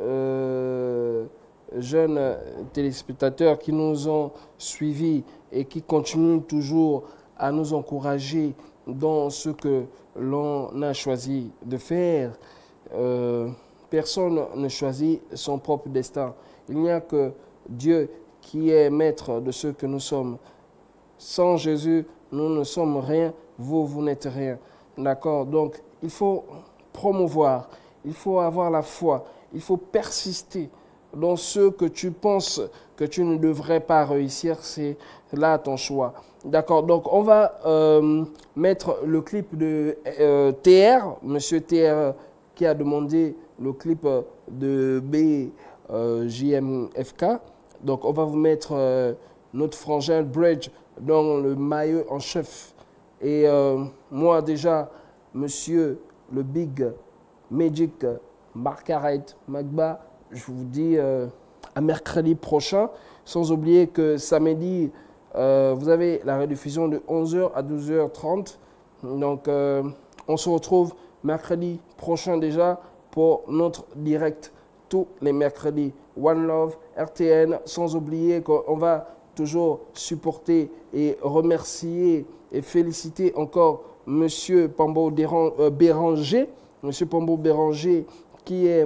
jeunes téléspectateurs qui nous ont suivis et qui continuent toujours à nous encourager dans ce que l'on a choisi de faire. Personne ne choisit son propre destin. Il n'y a que Dieu qui est maître de ce que nous sommes. Sans Jésus, nous ne sommes rien, vous n'êtes rien. D'accord? Donc, il faut promouvoir, il faut avoir la foi, il faut persister dans ce que tu penses que tu ne devrais pas réussir, c'est là ton choix. D'accord, donc on va mettre le clip de TR, monsieur TR qui a demandé le clip de BJMFK. Donc on va vous mettre notre frangin Bridge dans le maillot en chef. Et moi déjà, monsieur le Big Magic Margaret Magba, je vous dis à mercredi prochain. Sans oublier que samedi, vous avez la rediffusion de 11h à 12h30. Donc on se retrouve mercredi prochain déjà pour notre direct tous les mercredis. One Love, RTN, sans oublier qu'on va toujours supporter et remercier et féliciter encore Monsieur Pambo Béranger, Monsieur Pambo Béranger qui est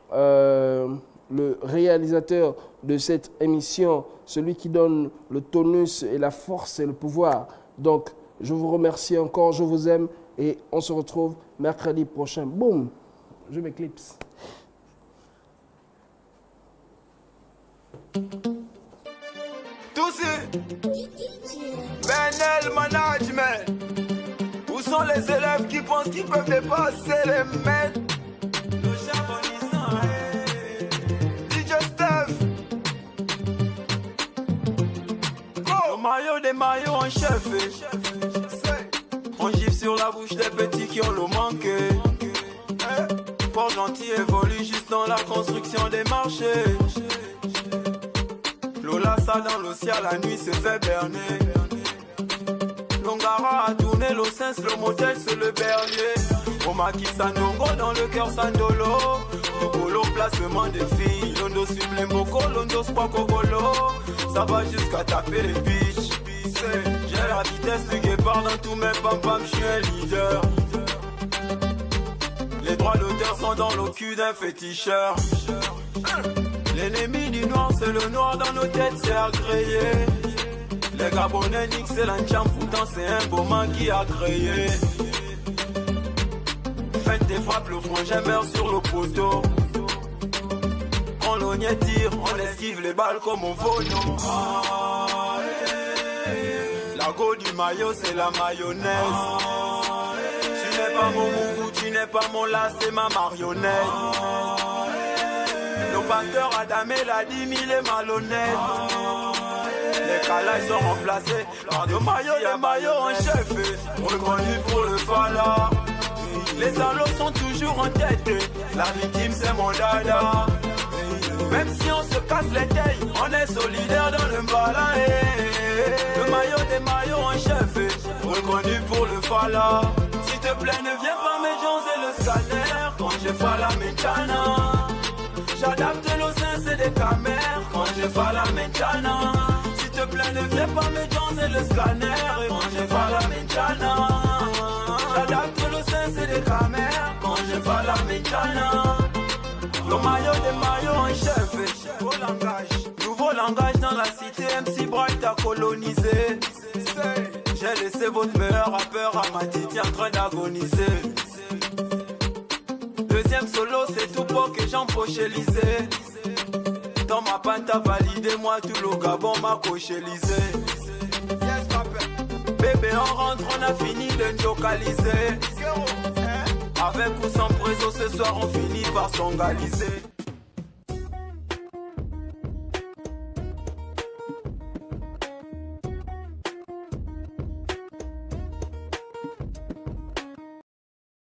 le réalisateur de cette émission, celui qui donne le tonus et la force et le pouvoir. Donc, je vous remercie encore, je vous aime et on se retrouve mercredi prochain. Boum, je m'éclipse. Toussi, Benel Management. Où sont les élèves qui pensent qu'ils peuvent dépasser les maîtres? Le charbonnissant, DJ Steph. Le maillot des maillots en chef. On gifle sur la bouche des petits qui ont le manqué. Port gentil évolue juste dans la construction des marchés. Lola ça dans l'océan, la nuit se fait berner. Longara a tourné le sens, le modèle c'est le bernier. Omaki Sanongo dans le cœur Sandolo. Tugolo placement des filles. Londo sublime Boko, Londo Spako Golo. Ça va jusqu'à taper les bitches. J'ai la vitesse du guépard dans tous mes pam-pam, je suis un leader. Les droits d'auteur sont dans le cul d'un féticheur. L'ennemi du noir, c'est le noir dans nos têtes, c'est agréé. Les Gabonais niquent, c'est l'enchant, pourtant c'est un beau man qui a créé. Faites des frappes, le frangin meurt sur le poteau. Quand l'oignet tire, on esquive les balles comme au Vono. La go du maillot, c'est la mayonnaise. Tu n'es pas mon mougou, tu n'es pas mon las, c'est ma marionnette. Le pasteur Adamé l'a dit, mais il est malhonnête. Les calailles sont remplacés par des maillots en chef. Reconnus pour le fala. Les allos sont toujours en tête. La victime c'est mon dada. Même si on se casse les tailles, on est solidaire dans le mbala. Le maillot des maillots en chef. Reconnu pour le fala. S'il te plaît ne viens pas me et le scanner. Quand je fais la mentana, j'adapte le sens et des camères. Quand je fais la mentana, s'il te plaît ne viens pas me et le scanner. Quand je fais la mentana, j'adapte le sens et des camères. Quand je fais la mentana, le maillot des maillots en chef. Nouveau langage dans la cité, MC Bright a colonisé. J'ai laissé votre meilleur rappeur à ma titi en train d'agoniser. Deuxième solo, c'est tout pour que j'empoche Élysée. Dans ma pente à valider, moi tout le Gabon m'a cochelisé. Bébé on rentre, on a fini de localiser. Avec ou sans préso, ce soir on finit par s'engaliser.